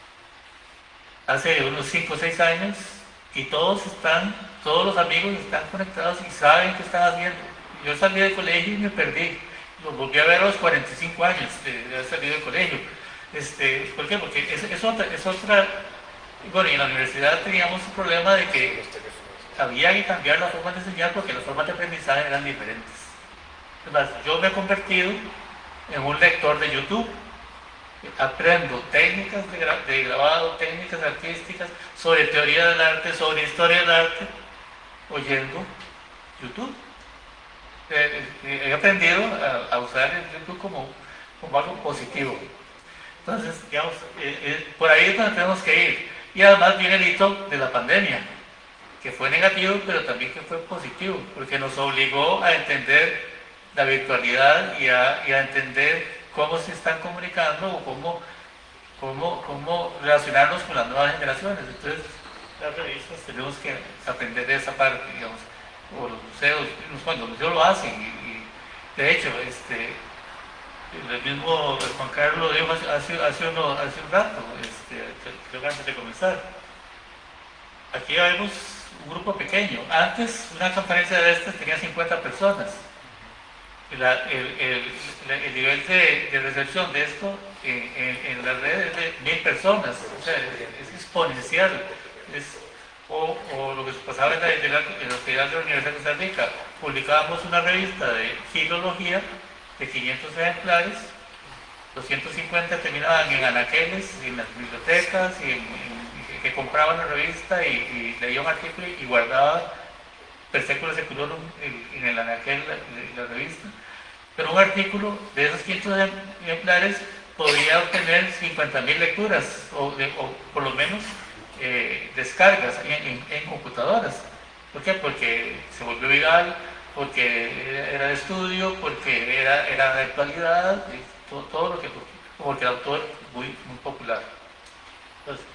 hace unos cinco o seis años y todos están, todos los amigos están conectados y saben qué están haciendo. Yo salí del colegio y me perdí. Los volví a ver a los cuarenta y cinco años de, de haber salido del colegio. Este, ¿Por qué? Porque es, es, otra, es otra... Bueno, y en la universidad teníamos un problema de que había que cambiar las formas de enseñar porque las formas de aprendizaje eran diferentes. Además, yo me he convertido en un lector de YouTube. Aprendo técnicas de, gra de grabado, técnicas artísticas, sobre teoría del arte, sobre historia del arte, oyendo YouTube. Eh, eh, he aprendido a, a usar el YouTube como, como algo positivo. Entonces, digamos, eh, eh, por ahí es donde tenemos que ir. Y además viene el hito de la pandemia, que fue negativo, pero también que fue positivo, porque nos obligó a entender la virtualidad y a, y a entender cómo se están comunicando o cómo, cómo, cómo relacionarnos con las nuevas generaciones. Entonces, las revistas tenemos que aprender de esa parte, digamos, o los museos, bueno, los museos lo hacen, y, y de hecho, este, el mismo Juan Carlos lo dijo hace, hace, uno, hace un rato, este, creo que antes de comenzar. Aquí vemos un grupo pequeño. Antes, una conferencia de estas tenía cincuenta personas. La, el, el, el nivel de, de recepción de esto en, en, en las redes es de mil personas, o sea, es, es exponencial. Es, o, o lo que pasaba en la, en la, en la Universidad de la Universidad de Costa Rica, publicábamos una revista de filología de quinientos ejemplares, doscientos cincuenta terminaban en anaqueles, en las bibliotecas, y en, en, que compraban la revista y, y leía un artículo y guardaba per secula seculorum en, en el anaquel de la, la revista. Pero un artículo de esos quinientos ejemplares podría obtener cincuenta mil lecturas, o, de, o por lo menos eh, descargas en, en, en computadoras. ¿Por qué? Porque se volvió viral, porque era de estudio, porque era, era de actualidad, todo, todo lo que... porque el autor es muy, muy popular. Entonces,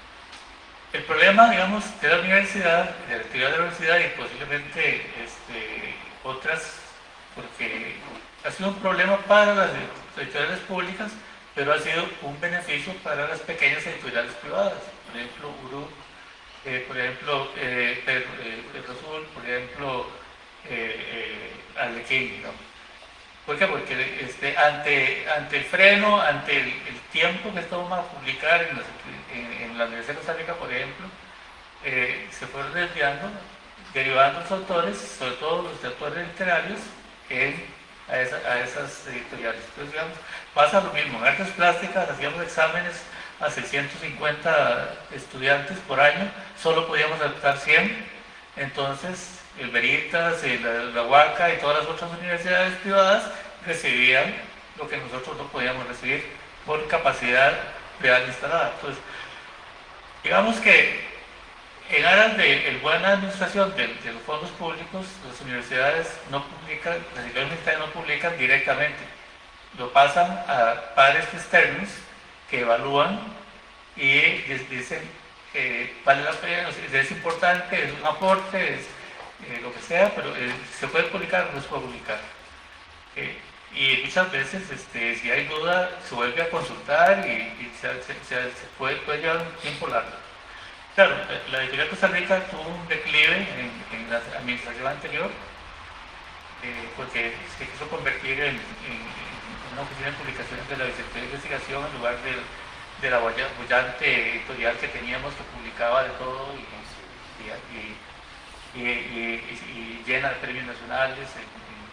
el problema, digamos, de la universidad, de la actividad de la universidad y posiblemente este, otras, porque ha sido un problema para las editoriales públicas, pero ha sido un beneficio para las pequeñas editoriales privadas. Por ejemplo, Uru, eh, por ejemplo, eh, Pedro, eh, Pedro Azul, por ejemplo, eh, eh, Arlequín, ¿no? ¿Por qué? Porque este, ante, ante el freno, ante el, el tiempo que estamos a publicar en, las, en, en la Universidad de Costa Rica, por ejemplo, eh, se fueron desviando, derivando los autores, sobre todo los autores literarios, en, a, esa, a esas editoriales. Entonces, digamos, pasa lo mismo. En artes plásticas hacíamos exámenes a seiscientos cincuenta estudiantes por año, solo podíamos aceptar cien, entonces el Veritas, el, la Huaca y todas las otras universidades privadas recibían lo que nosotros no podíamos recibir por capacidad real instalada. Entonces, digamos que en aras de la buena administración de, de los fondos públicos, las universidades no publican, las universidades no publican directamente, lo pasan a pares externos que evalúan y les dicen que vale la pena, es importante, es un aporte, es Eh, lo que sea, pero eh, se puede publicar o no se puede publicar. Eh, y muchas veces, este, si hay duda, se vuelve a consultar y, y se, se, se, se puede, puede llevar un tiempo largo. Claro, la, la editorial Costa Rica tuvo un declive en, en la administración anterior, eh, porque se quiso convertir en, en, en una oficina de publicaciones de la Vicerrectoría de Investigación en lugar de, de la bollante editorial que teníamos, que publicaba de todo y, y, y Y, y, y llena de premios nacionales en,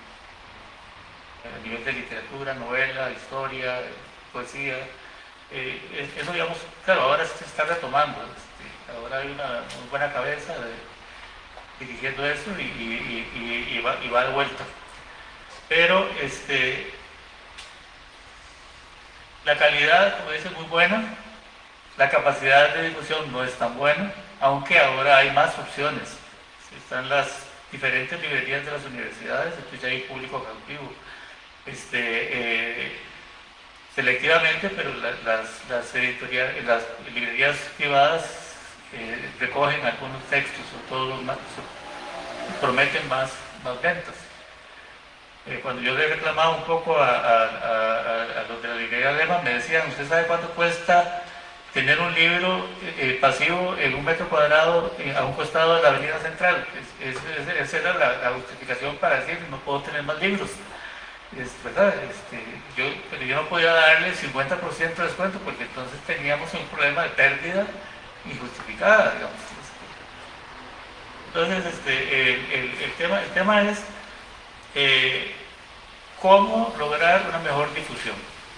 en, a nivel de literatura, novela, historia, poesía. Eh, eso, digamos, claro, ahora se está retomando. Este, ahora hay una muy buena cabeza de, dirigiendo eso y, y, y, y, va, y va de vuelta. Pero este, la calidad, como dice, es muy buena. La capacidad de difusión no es tan buena, aunque ahora hay más opciones. Están las diferentes librerías de las universidades, entonces ya hay público cautivo. Este, eh, selectivamente, pero la, las, las, editoriales, las librerías privadas eh, recogen algunos textos, o todos los más, prometen más, más ventas. Eh, cuando yo le reclamaba un poco a, a, a, a los de la librería Alemán, me decían, ¿usted sabe cuánto cuesta tener un libro eh, pasivo en un metro cuadrado eh, a un costado de la avenida central? Es, es, es, esa era la, la justificación para decir, no puedo tener más libros. Es verdad, este, yo, pero yo no podía darle el cincuenta por ciento de descuento porque entonces teníamos un problema de pérdida injustificada, digamos. Entonces, este, el, el, el, tema, el tema es eh, cómo lograr una mejor difusión.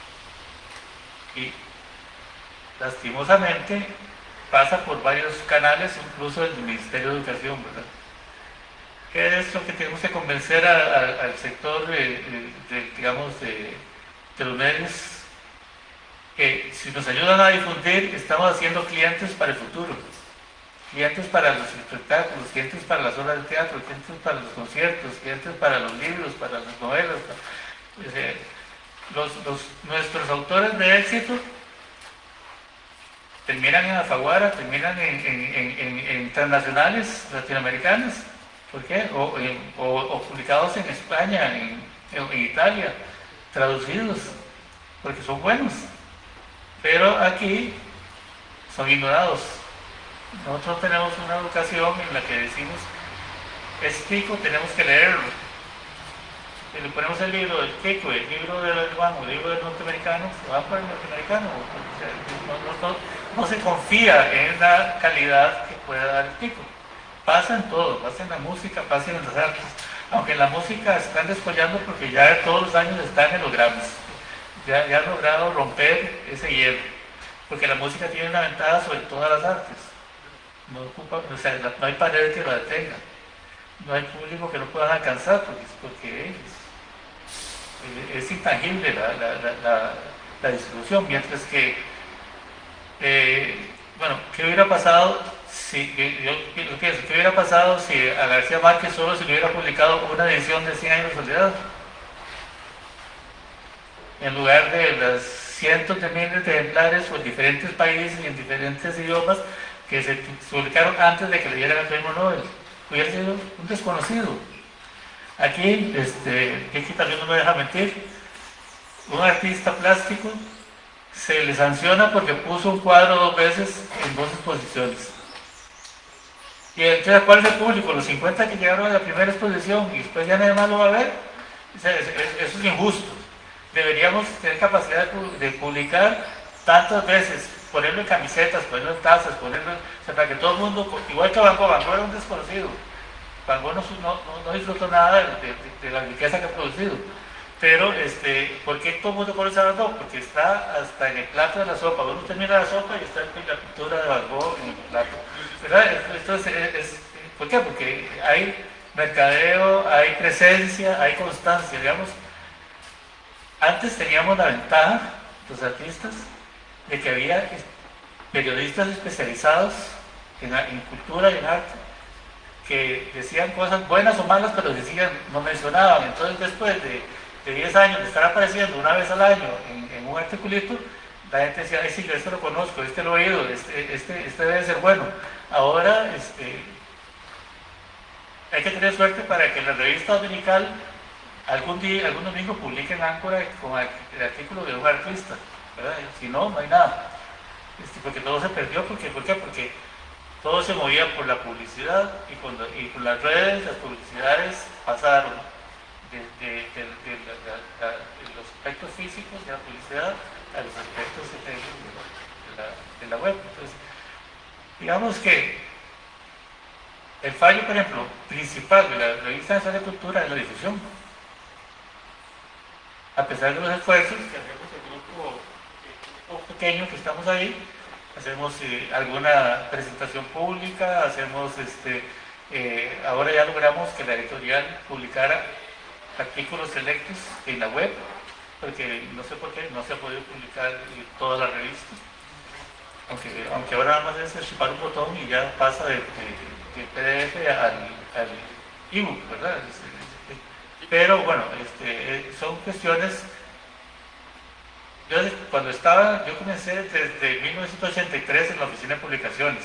Y lastimosamente pasa por varios canales, incluso el Ministerio de Educación, ¿verdad? ¿Qué es lo que tenemos que convencer a, a, al sector de, de, de, digamos, de, de los medios? Que si nos ayudan a difundir, estamos haciendo clientes para el futuro, clientes para los espectáculos, clientes para las obras de teatro, clientes para los conciertos, clientes para los libros, para las novelas. Para, o sea, los, los, nuestros autores de éxito terminan en Alfaguara, terminan en, en, en, en, en transnacionales latinoamericanas. ¿Por qué? O, o, o publicados en España, en, en Italia, traducidos, porque son buenos. Pero aquí son ignorados. Nosotros tenemos una educación en la que decimos, es Kiko, tenemos que leerlo. Y le ponemos el libro del Kiko, el libro del alemán, el libro del norteamericano, se va para el norteamericano. O sea, no, no, no, no se confía en la calidad que pueda dar el Kiko. Pasa en todo, pasa en la música, pasa en las artes. Aunque en la música están descollando porque ya todos los años están en los Grammys. Ya, ya han logrado romper ese hielo. Porque la música tiene una ventaja sobre todas las artes. No, ocupa, o sea, no hay pared que lo detenga. No hay público que no puedan alcanzar porque, porque es, es intangible la, la, la, la, la distribución. Mientras que, eh, bueno, ¿qué hubiera pasado? Sí, yo, yo pienso, ¿qué hubiera pasado si a García Márquez solo se le hubiera publicado una edición de cien años de soledad? En lugar de las cientos de miles de ejemplares por diferentes países y en diferentes idiomas que se publicaron antes de que le dieran el premio Nobel. Hubiera sido un desconocido. Aquí, este, Kiki también no me deja mentir, un artista plástico se le sanciona porque puso un cuadro dos veces en dos exposiciones. Y entonces, ¿cuál es el público? Los cincuenta que llegaron a la primera exposición y después ya nadie más lo va a ver. O sea, eso es injusto. Deberíamos tener capacidad de publicar tantas veces, ponerlo en camisetas, ponerlo en tazas, ponerlo, o sea, para que todo el mundo, igual que Van Gogh, Van Gogh era un desconocido. Van Gogh no, no, no disfrutó nada de, de, de la riqueza que ha producido. Pero, este, ¿por qué todo el mundo conoce a Van Gogh? Porque está hasta en el plato de la sopa. Uno termina la sopa y está la pintura de Van Gogh en el plato. ¿Verdad? Esto es, es, es, ¿por qué? Porque hay mercadeo, hay presencia, hay constancia. Digamos, antes teníamos la ventaja, los artistas, de que había periodistas especializados en, en cultura y en arte que decían cosas buenas o malas, pero decían, no mencionaban. Entonces, después de, de diez años de estar apareciendo una vez al año en, en un articulito, la gente decía, ay sí, yo este lo conozco, este lo he oído, este, este, este debe ser bueno. Ahora, este, hay que tener suerte para que la revista dominical algún día, algún domingo publique en Áncora con el, el artículo de un artista, ¿verdad? Si no, no hay nada. Este, porque todo se perdió, porque, ¿por qué? Porque todo se movía por la publicidad y con, la, y con las redes, las publicidades pasaron de, de, de, de, la, la, la, de los aspectos físicos de la publicidad a los aspectos de, de, la, de la web. Entonces, digamos que el fallo, por ejemplo, principal de la Revista Nacional de Cultura es la difusión. A pesar de los esfuerzos que hacemos el grupo, el grupo pequeño que estamos ahí, hacemos eh, alguna presentación pública, hacemos, este, eh, ahora ya logramos que la editorial publicara artículos selectos en la web, porque no sé por qué no se ha podido publicar todas las revistas, aunque, aunque ahora nada más es chupar un botón y ya pasa de, de, de P D F al, al ebook, ¿verdad? Pero bueno, este, son cuestiones. Yo cuando estaba, yo comencé desde mil novecientos ochenta y tres en la oficina de publicaciones.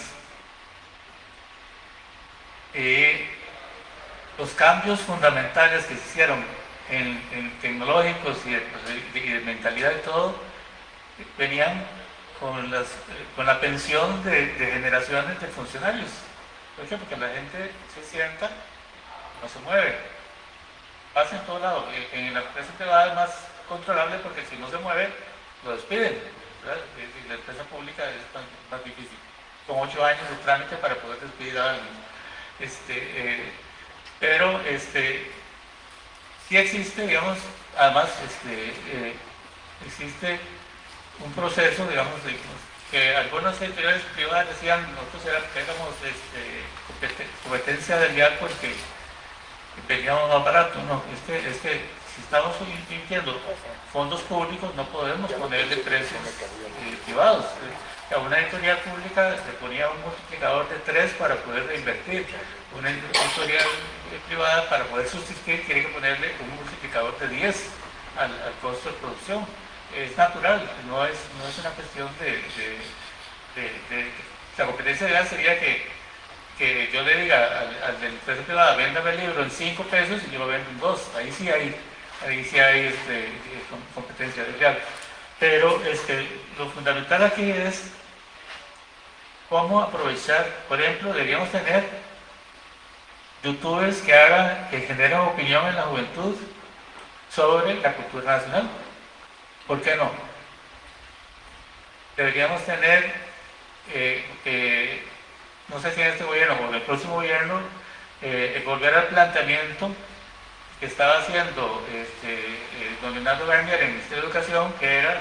Y los cambios fundamentales que se hicieron en, en tecnológicos y de, y de mentalidad y todo, venían con, las, con la pensión de, de generaciones de funcionarios. ¿Por qué? Porque la gente se sienta, no se mueve, pasa en todo lado. En la empresa privada es más controlable porque si no se mueve, lo despiden, ¿verdad? Y la empresa pública es más, más difícil, con ocho años de trámite para poder despedir a alguien. Este, eh, pero este, sí existe, digamos, además este, eh, existe un proceso, digamos, de, que algunas entidades privadas decían, nosotros éramos este, competencia del I A porque vendíamos más barato. No, es que, es que si estamos invirtiendo fondos públicos no podemos ponerle precios eh, privados. A una editorial pública se ponía un multiplicador de tres para poder reinvertir. Una editorial privada para poder subsistir tiene que ponerle un multiplicador de diez al, al costo de producción. Es natural, no es, no es una cuestión de, de, de, de... La competencia real sería que, que yo le diga al, al de la empresa privada, véndame el libro en cinco pesos y yo lo vendo en dos. Ahí sí hay, ahí sí hay este, competencia real. Pero este, lo fundamental aquí es cómo aprovechar. Por ejemplo, deberíamos tener youtubers que hagan, que generen opinión en la juventud sobre la cultura nacional. ¿Por qué no? Deberíamos tener, eh, eh, no sé si en este gobierno o en el próximo gobierno, eh, volver al planteamiento que estaba haciendo este, eh, don Leonardo Garnier en el Ministerio de Educación, que era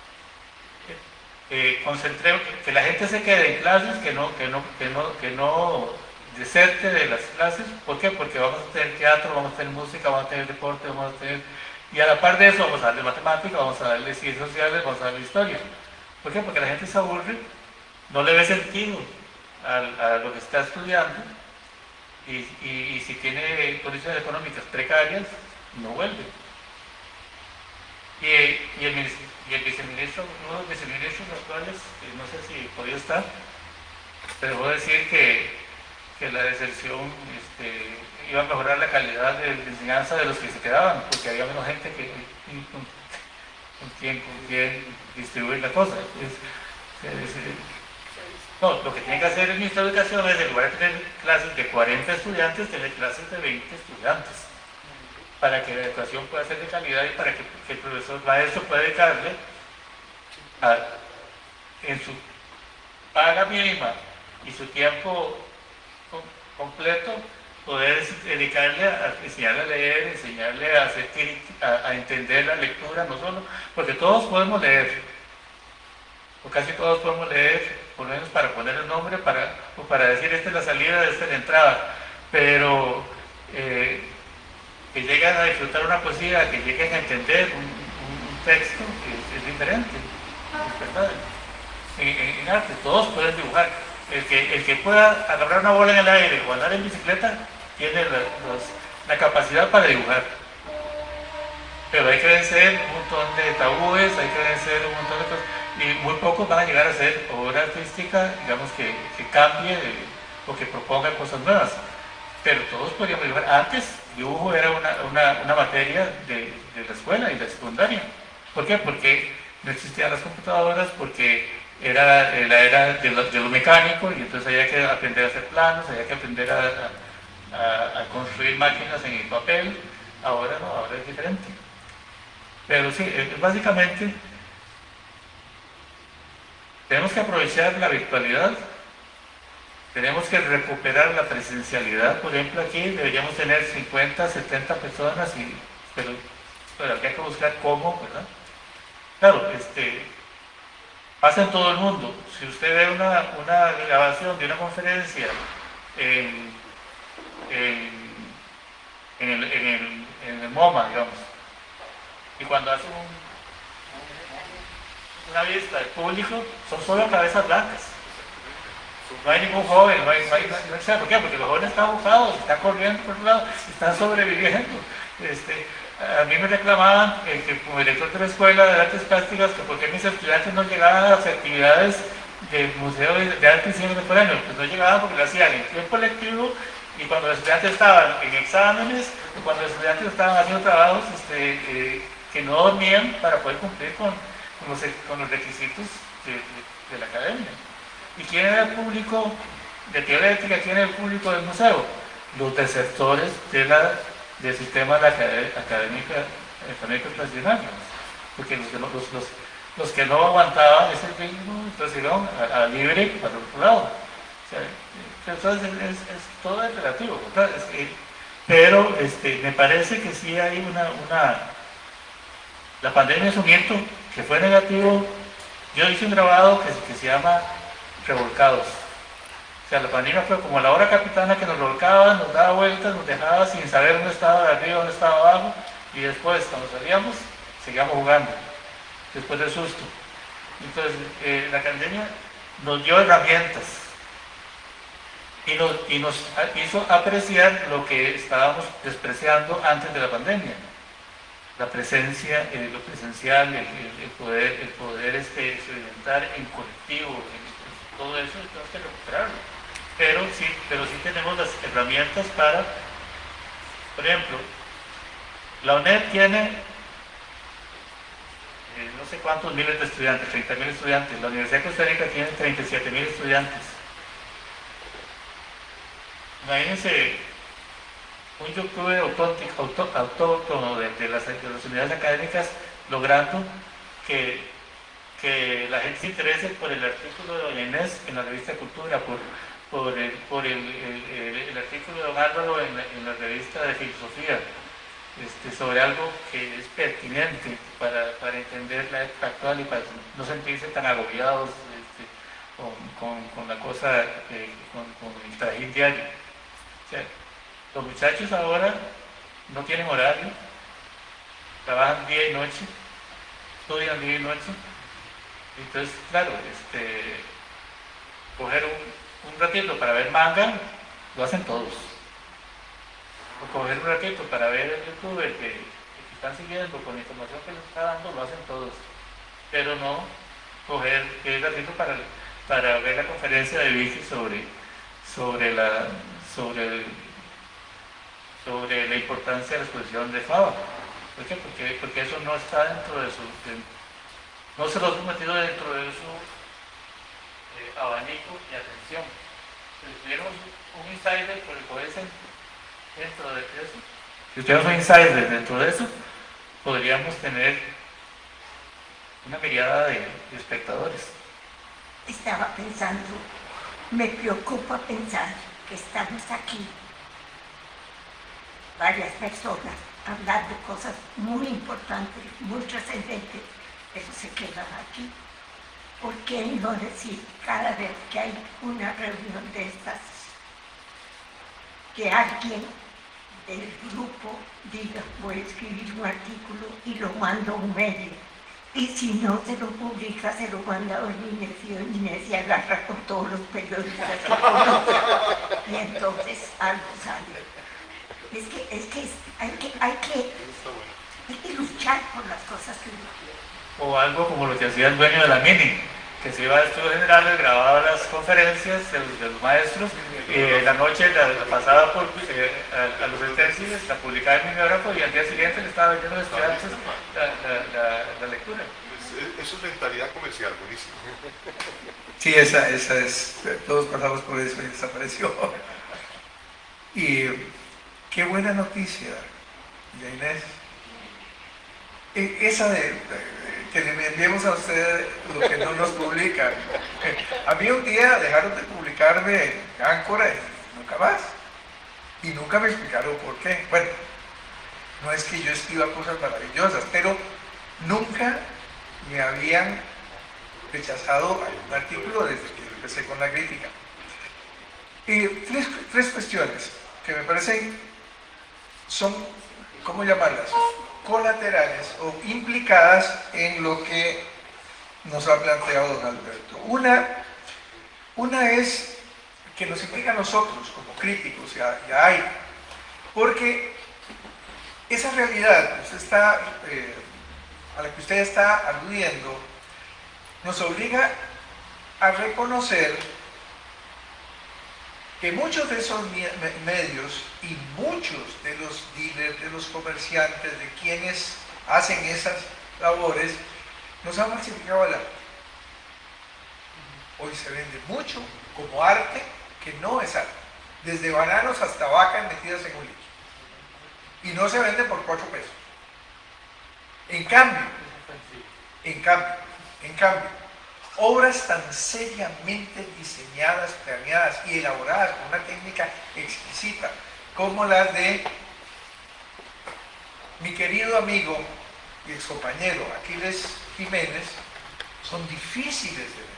eh, concentrar, que, que la gente se quede en clases, que no, que no, que no, que no deserte de las clases. ¿Por qué? Porque vamos a tener teatro, vamos a tener música, vamos a tener deporte, vamos a tener... Y a la par de eso vamos a darle matemática, vamos a darle ciencias sociales, vamos a darle historia. ¿Por qué? Porque la gente se aburre, no le ve sentido a, a lo que está estudiando, y, y, y si tiene condiciones económicas precarias, no vuelve. Y, y, el, y el viceministro, uno de los viceministros actuales, no sé si podía estar, pero voy a decir que, que la deserción este, iba a mejorar la calidad de la enseñanza de los que se quedaban, porque había menos gente que con, con quien, con quien distribuir la cosa. Es, es, es, no, lo que tiene que hacer el Ministerio de Educación es, en lugar de tener clases de cuarenta estudiantes, tener clases de veinte estudiantes, para que la educación pueda ser de calidad y para que, que el profesor maestro pueda dedicarle a, en su paga mínima y su tiempo com, completo, poder dedicarle a enseñarle a leer, enseñarle a, hacer, a, a entender la lectura, no solo, porque todos podemos leer, o casi todos podemos leer, por lo menos para poner el nombre, para, o para decir esta es la salida, esta es la entrada, pero eh, que lleguen a disfrutar una poesía, que lleguen a entender un, un, un texto, que es, es diferente, es verdad. En, en, en arte todos pueden dibujar. El que, el que pueda agarrar una bola en el aire o andar en bicicleta tiene la, los, la capacidad para dibujar. Pero hay que vencer un montón de tabúes, hay que vencer un montón de cosas, y muy pocos van a llegar a hacer obra artística, digamos, que, que cambie de, o que proponga cosas nuevas. Pero todos podríamos dibujar. Antes, dibujo era una, una, una materia de, de la escuela y de la secundaria. ¿Por qué? Porque no existían las computadoras, porque era la era de lo, de lo mecánico, y entonces había que aprender a hacer planos, había que aprender a, a, a construir máquinas en el papel. Ahora no, ahora es diferente. Pero sí, básicamente tenemos que aprovechar la virtualidad, tenemos que recuperar la presencialidad. Por ejemplo, aquí deberíamos tener cincuenta, setenta personas, y, pero, pero habría que buscar cómo, ¿verdad? Claro, este, pasa en todo el mundo. Si usted ve una, una grabación de una conferencia en, en, en, el, en, el, en el MoMA, digamos, y cuando hace un, una vista del público, son solo cabezas blancas. No hay ningún joven, no hay, no hay, no hay, ¿por qué? Porque los jóvenes están buscados, están corriendo por un lado, están sobreviviendo. Este, a mí me reclamaban eh, que como director de la Escuela de Artes Plásticas, que por qué mis estudiantes no llegaban a las actividades del Museo de Arte y Cine Contemporáneo. Pues no llegaban porque lo hacían en tiempo lectivo, Y cuando los estudiantes estaban en exámenes, o cuando los estudiantes estaban haciendo trabajos este, eh, que no dormían para poder cumplir con, con, los, con los requisitos de, de, de la academia. ¿Y quién era el público de teorética? ¿Quién era el público del museo? Los desertores de la, del sistema de la académica, académica tradicional. Porque los, los, los, los que no aguantaban ese ritmo, entonces iban a, a libre para el otro lado. O sea, entonces es, es, todo es relativo, ¿verdad? Es que, pero este, me parece que sí hay una, una... La pandemia es un hito que fue negativo. Yo hice un grabado que, que se llama Revolcados. O sea, la pandemia fue como la hora capitana que nos revolcaba, nos daba vueltas, nos dejaba sin saber dónde estaba de arriba, dónde estaba abajo, y después, cuando salíamos, seguíamos jugando, después del susto. Entonces, eh, la pandemia nos dio herramientas y nos, y nos hizo apreciar lo que estábamos despreciando antes de la pandemia. La presencia, eh, lo presencial, el, el, el poder, el poder este, experimentar en colectivo, en, todo eso tenemos que recuperarlo. Pero sí, pero sí tenemos las herramientas para, por ejemplo, la UNED tiene eh, no sé cuántos miles de estudiantes, treinta mil estudiantes. La Universidad de Costa Rica tiene treinta y siete mil estudiantes. Imagínense un youtuber autóctono de, de, las, de las unidades académicas logrando que, que la gente se interese por el artículo de doña Inés en la revista Cultura, por, por, el, por el, el, el, el artículo de don Álvaro en la, en la revista de Filosofía, este, sobre algo que es pertinente para, para entender la época actual y para no sentirse tan agobiados este, con, con, con la cosa, eh, con, con el trajín diario. O sea, los muchachos ahora no tienen horario, trabajan día y noche, estudian día y noche. Entonces, claro, este, coger un, un ratito para ver manga, lo hacen todos. O coger un ratito para ver el youtuber que, que están siguiendo con la información que les está dando, lo hacen todos. Pero no coger el ratito para, para ver la conferencia de Vicky sobre, sobre la... sobre sobre la importancia de la exposición de Fava. ¿Por qué? Porque, porque eso no está dentro de su... De, no se lo ha metido dentro de su eh, abanico y atención. Si tuviéramos un insider por el poderse dentro de eso, si tuviéramos un insider dentro de eso, podríamos tener una mirada de, de espectadores. Estaba pensando, me preocupa pensar que estamos aquí varias personas hablar de cosas muy importantes, muy trascendentes, pero se quedan aquí. ¿Por qué no decir cada vez que hay una reunión de estas, que alguien del grupo diga, voy a escribir un artículo y lo mando a un medio? Y si no se lo publica, se lo manda a Inés y Inés se agarra con todos los periodistas que conoce. Y entonces algo sale. Es que, es que, hay, que, hay, que hay que luchar por las cosas que uno quiere. O algo como lo que hacía el dueño de la Mini, que se iba a estudios generales, grababa las conferencias de los, de los maestros, eh, la noche la, la pasaba por, eh, a, a los estudiantes, la publicaba en mimeógrafo y al día siguiente le estaba vendiendo a los estudiantes la, la, la, la lectura. Eso es mentalidad comercial, buenísimo. Sí, esa, esa es, todos pasamos por eso y desapareció. Y qué buena noticia, Inés. Esa de, de que le enviemos a ustedes lo que no nos publican. A mí un día dejaron de publicarme en Áncora y nunca más. Y nunca me explicaron por qué. Bueno, no es que yo escriba cosas maravillosas, pero nunca me habían rechazado algún artículo desde que empecé con la crítica. Y tres, tres cuestiones que me parecen son, ¿cómo llamarlas?, colaterales o implicadas en lo que nos ha planteado don Alberto. Una, una es que nos implica a nosotros como críticos, ya, ya hay, porque esa realidad que usted está, eh, a la que usted está aludiendo nos obliga a reconocer que muchos de esos medios y muchos de los dealers, de los comerciantes, de quienes hacen esas labores, nos han falsificado el arte. Hoy se vende mucho como arte que no es arte, desde bananos hasta vacas metidas en un líquido, y no se vende por cuatro pesos. En cambio, en cambio, en cambio, obras tan seriamente diseñadas, planeadas y elaboradas con una técnica exquisita, como las de mi querido amigo y excompañero Aquiles Jiménez, son difíciles de vender.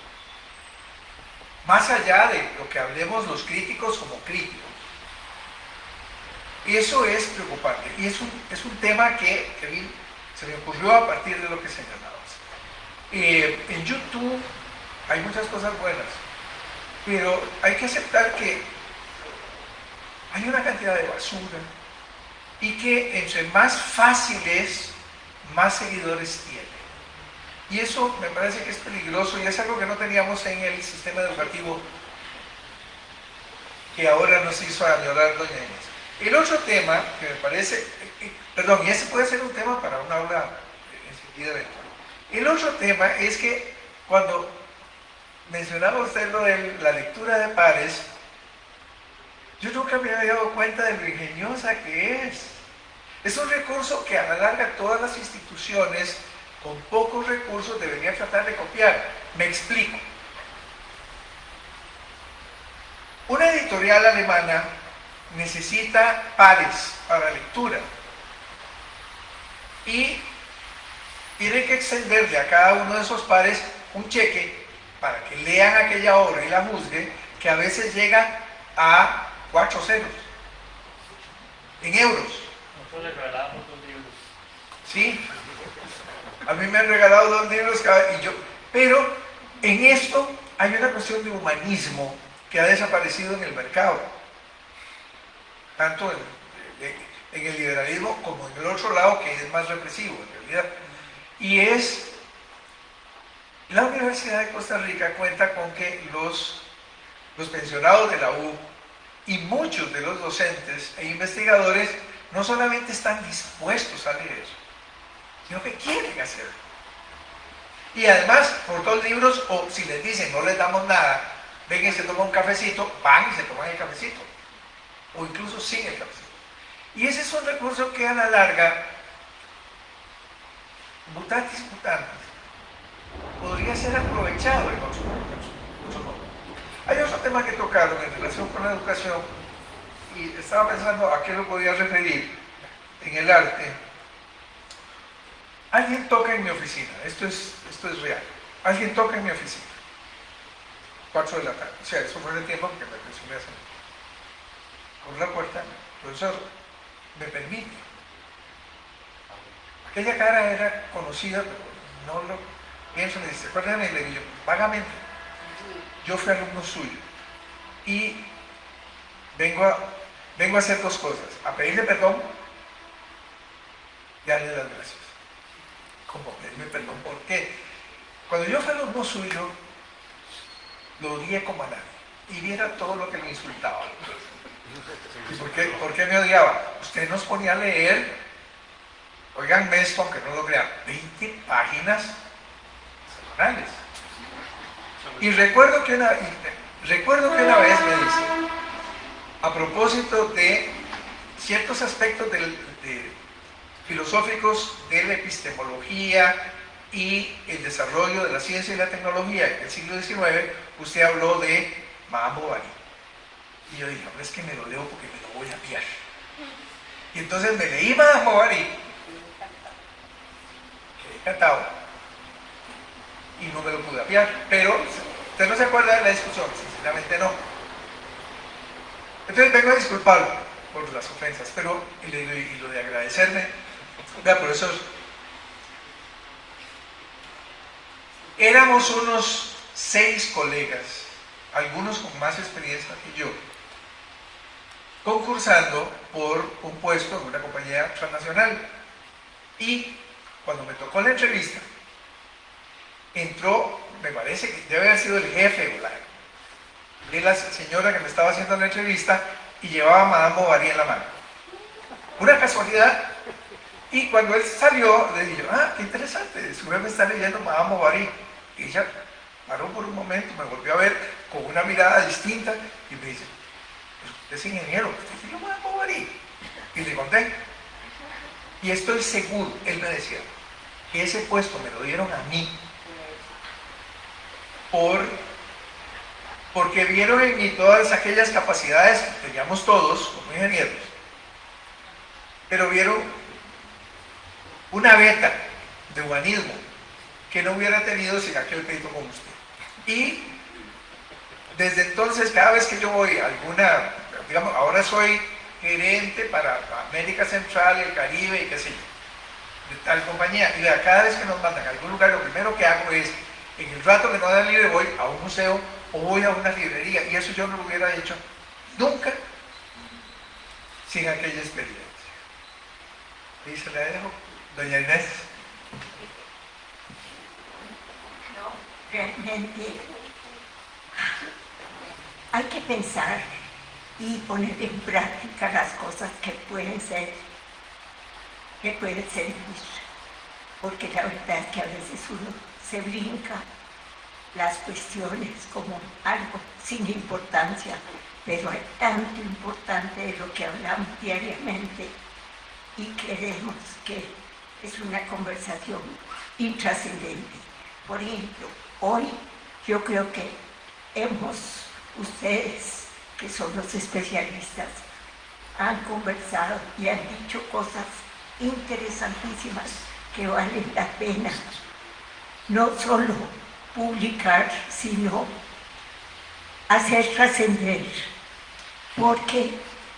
Más allá de lo que hablemos los críticos como críticos. Y eso es preocupante. Y es un, es un tema que, que se me ocurrió a partir de lo que señalabas. Eh, en YouTube hay muchas cosas buenas, pero hay que aceptar que hay una cantidad de basura y que entre más fácil es, más seguidores tiene. Y eso me parece que es peligroso y es algo que no teníamos en el sistema educativo que ahora nos hizo añorar doña Inés. El otro tema que me parece, eh, perdón, y ese puede ser un tema para una aula enseguida eventual. El otro tema es que cuando mencionaba usted lo de la lectura de pares, yo nunca me había dado cuenta de lo ingeniosa que es. Es un recurso que a la larga todas las instituciones con pocos recursos deberían tratar de copiar. Me explico. Una editorial alemana necesita pares para lectura y tiene que extenderle a cada uno de esos pares un cheque para que lean aquella obra y la juzguen, que a veces llega a cuatro ceros en euros. Nosotros le regalamos dos libros. Sí, a mí me han regalado dos libros cada, y yo, pero en esto hay una cuestión de humanismo que ha desaparecido en el mercado, tanto en, en el liberalismo como en el otro lado, que es más represivo en realidad. Y es, la Universidad de Costa Rica cuenta con que los, los pensionados de la U y muchos de los docentes e investigadores no solamente están dispuestos a leer, sino que quieren hacerlo. Y además, por dos libros, o si les dicen no les damos nada, ven y se toman un cafecito, van y se toman el cafecito, o incluso sin el cafecito. Y ese es un recurso que a la larga, mutatis mutandis, podría ser aprovechado en otros momentos. Hay otro tema que tocaron en relación con la educación, y estaba pensando a qué lo podía referir en el arte. Alguien toca en mi oficina, esto es, esto es real, alguien toca en mi oficina, cuatro de la tarde, o sea, eso fue el tiempo que me presioné hacer. Por la puerta, profesor, me permite. Aquella cara era conocida, pero no lo pienso, me dice, acuérdame, le digo, vagamente, yo fui alumno suyo y vengo a, vengo a hacer dos cosas, a pedirle perdón y darle las gracias. ¿Cómo pedirme perdón? ¿Por qué? Cuando yo fui alumno suyo, lo odié como a nadie y viera todo lo que me insultaba. ¿Y por qué, por qué me odiaba? Usted nos ponía a leer, oigan esto, aunque no lo crean, veinte páginas semanales. Y recuerdo que una, recuerdo que una vez me dice, a propósito de ciertos aspectos del, de, filosóficos de la epistemología y el desarrollo de la ciencia y la tecnología en el siglo diecinueve, usted habló de Madame Bovary. Y yo dije, hombre, es que me lo leo porque me lo voy a pillar. Y entonces me leí Madame Bovary, quedé encantado, y no me lo pude apiar. Pero, ¿usted no se acuerda de la discusión? Sinceramente no. Entonces vengo a disculparlo por las ofensas, pero, y, le, y lo de agradecerme, vea, profesor, éramos unos seis colegas, algunos con más experiencia que yo, concursando por un puesto en una compañía transnacional. Y cuando me tocó la entrevista, entró, me parece que debe haber sido el jefe o la, vi la señora que me estaba haciendo la entrevista y llevaba a Madame Bovary en la mano. Una casualidad. Y cuando él salió, le dije, ah, qué interesante, su me está leyendo Madame Bovary. Y ella paró por un momento, me volvió a ver con una mirada distinta y me dice, usted es ingeniero, usted leyó Madame Bovary. Y le conté. Y estoy seguro, él me decía, que ese puesto me lo dieron a mí por, porque vieron en mí todas aquellas capacidades que teníamos todos como ingenieros, pero vieron una beta de humanismo que no hubiera tenido sin aquel peito como usted. Y desde entonces, cada vez que yo voy a alguna, digamos, ahora soy gerente para América Central, el Caribe y qué sé yo, de tal compañía, y vea, cada vez que nos mandan a algún lugar, lo primero que hago es, en el rato que no dan libre, voy a un museo o voy a una librería, y eso yo no lo hubiera hecho nunca sin aquella experiencia. Y se la dejo, doña Inés. No, realmente hay que pensar y poner en práctica las cosas que pueden ser, que pueden servir, porque la verdad es que a veces uno se brinca las cuestiones como algo sin importancia, pero hay tanto importante de lo que hablamos diariamente y queremos que es una conversación intrascendente. Por ejemplo, hoy yo creo que hemos, ustedes que son los especialistas, han conversado y han dicho cosas interesantísimas que valen la pena no solo publicar, sino hacer trascender, porque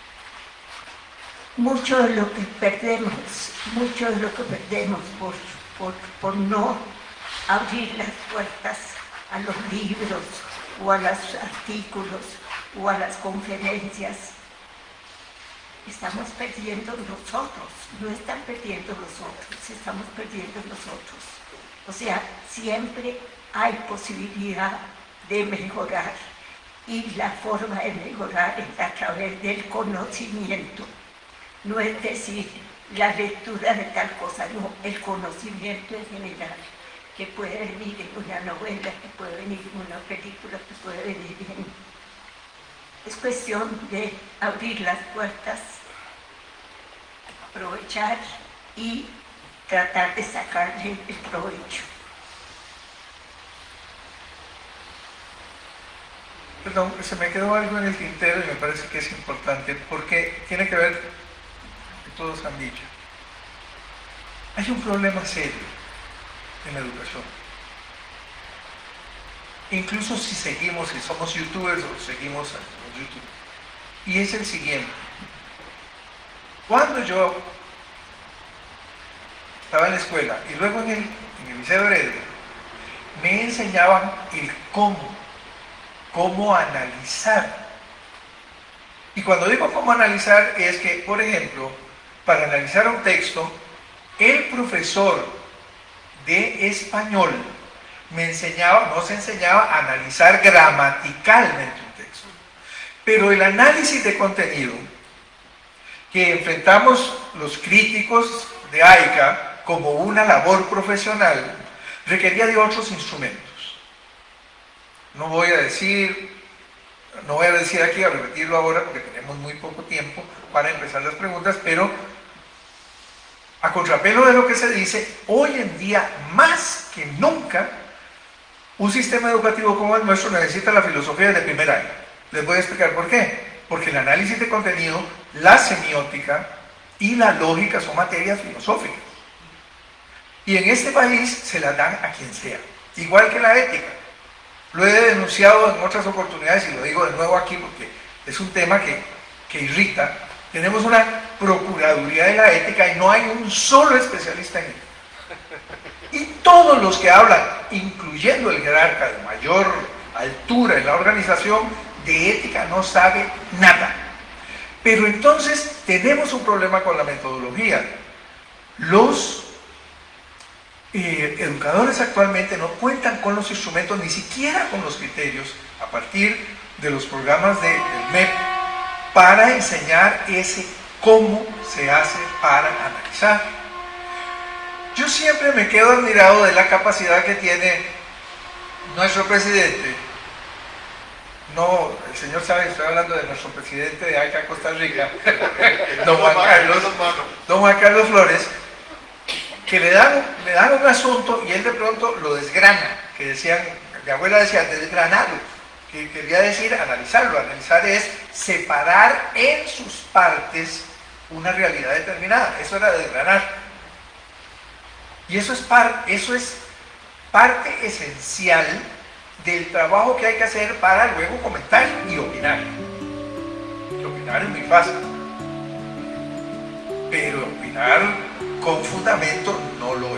mucho de lo que perdemos, mucho de lo que perdemos por, por, por no abrir las puertas a los libros o a los artículos o a las conferencias, estamos perdiendo nosotros, no están perdiendo los otros, estamos perdiendo nosotros. O sea, siempre hay posibilidad de mejorar y la forma de mejorar es a través del conocimiento. No es decir, la lectura de tal cosa, no, el conocimiento en general, que puede venir en una novela, que puede venir en una película, que puede venir en... Es cuestión de abrir las puertas, aprovechar y tratar de sacarle el provecho. Perdón, se me quedó algo en el tintero y me parece que es importante porque tiene que ver con lo que todos han dicho. Hay un problema serio en la educación. Incluso si seguimos, si somos youtubers o seguimos a YouTube. Y es el siguiente. Cuando yo estaba en la escuela y luego en el, en el Liceo Heredia, me enseñaban el cómo, cómo analizar. Y cuando digo cómo analizar es que, por ejemplo, para analizar un texto, el profesor de español me enseñaba, nos enseñaba a analizar gramaticalmente un texto. Pero el análisis de contenido que enfrentamos los críticos de AICA como una labor profesional requería de otros instrumentos. No voy a decir, no voy a decir aquí, a repetirlo ahora porque tenemos muy poco tiempo para empezar las preguntas, pero a contrapelo de lo que se dice, hoy en día más que nunca un sistema educativo como el nuestro necesita la filosofía de primer año. Les voy a explicar por qué. Porque el análisis de contenido, la semiótica y la lógica son materias filosóficas. Y en este país se las dan a quien sea. Igual que la ética. Lo he denunciado en otras oportunidades y lo digo de nuevo aquí porque es un tema que, que irrita. Tenemos una procuraduría de la ética y no hay un solo especialista en ella. Y todos los que hablan, incluyendo el jerarca de mayor altura en la organización, de ética no sabe nada. Pero entonces tenemos un problema con la metodología. Los eh, educadores actualmente no cuentan con los instrumentos, ni siquiera con los criterios, a partir de los programas de, del M E P para enseñar ese cómo se hace para analizar. Yo siempre me quedo admirado de la capacidad que tiene nuestro presidente. No, el señor sabe, estoy hablando de nuestro presidente de acá, Costa Rica, don Juan Carlos, don Juan Carlos Flores, que le dan, le dan un asunto y él de pronto lo desgrana, que decían, mi abuela decía, desgranarlo, que quería decir analizarlo. Analizar es separar en sus partes una realidad determinada, eso era desgranar. Y eso es, par, eso es parte esencial del trabajo que hay que hacer para luego comentar y opinar. Y opinar es muy fácil, pero opinar con fundamento no lo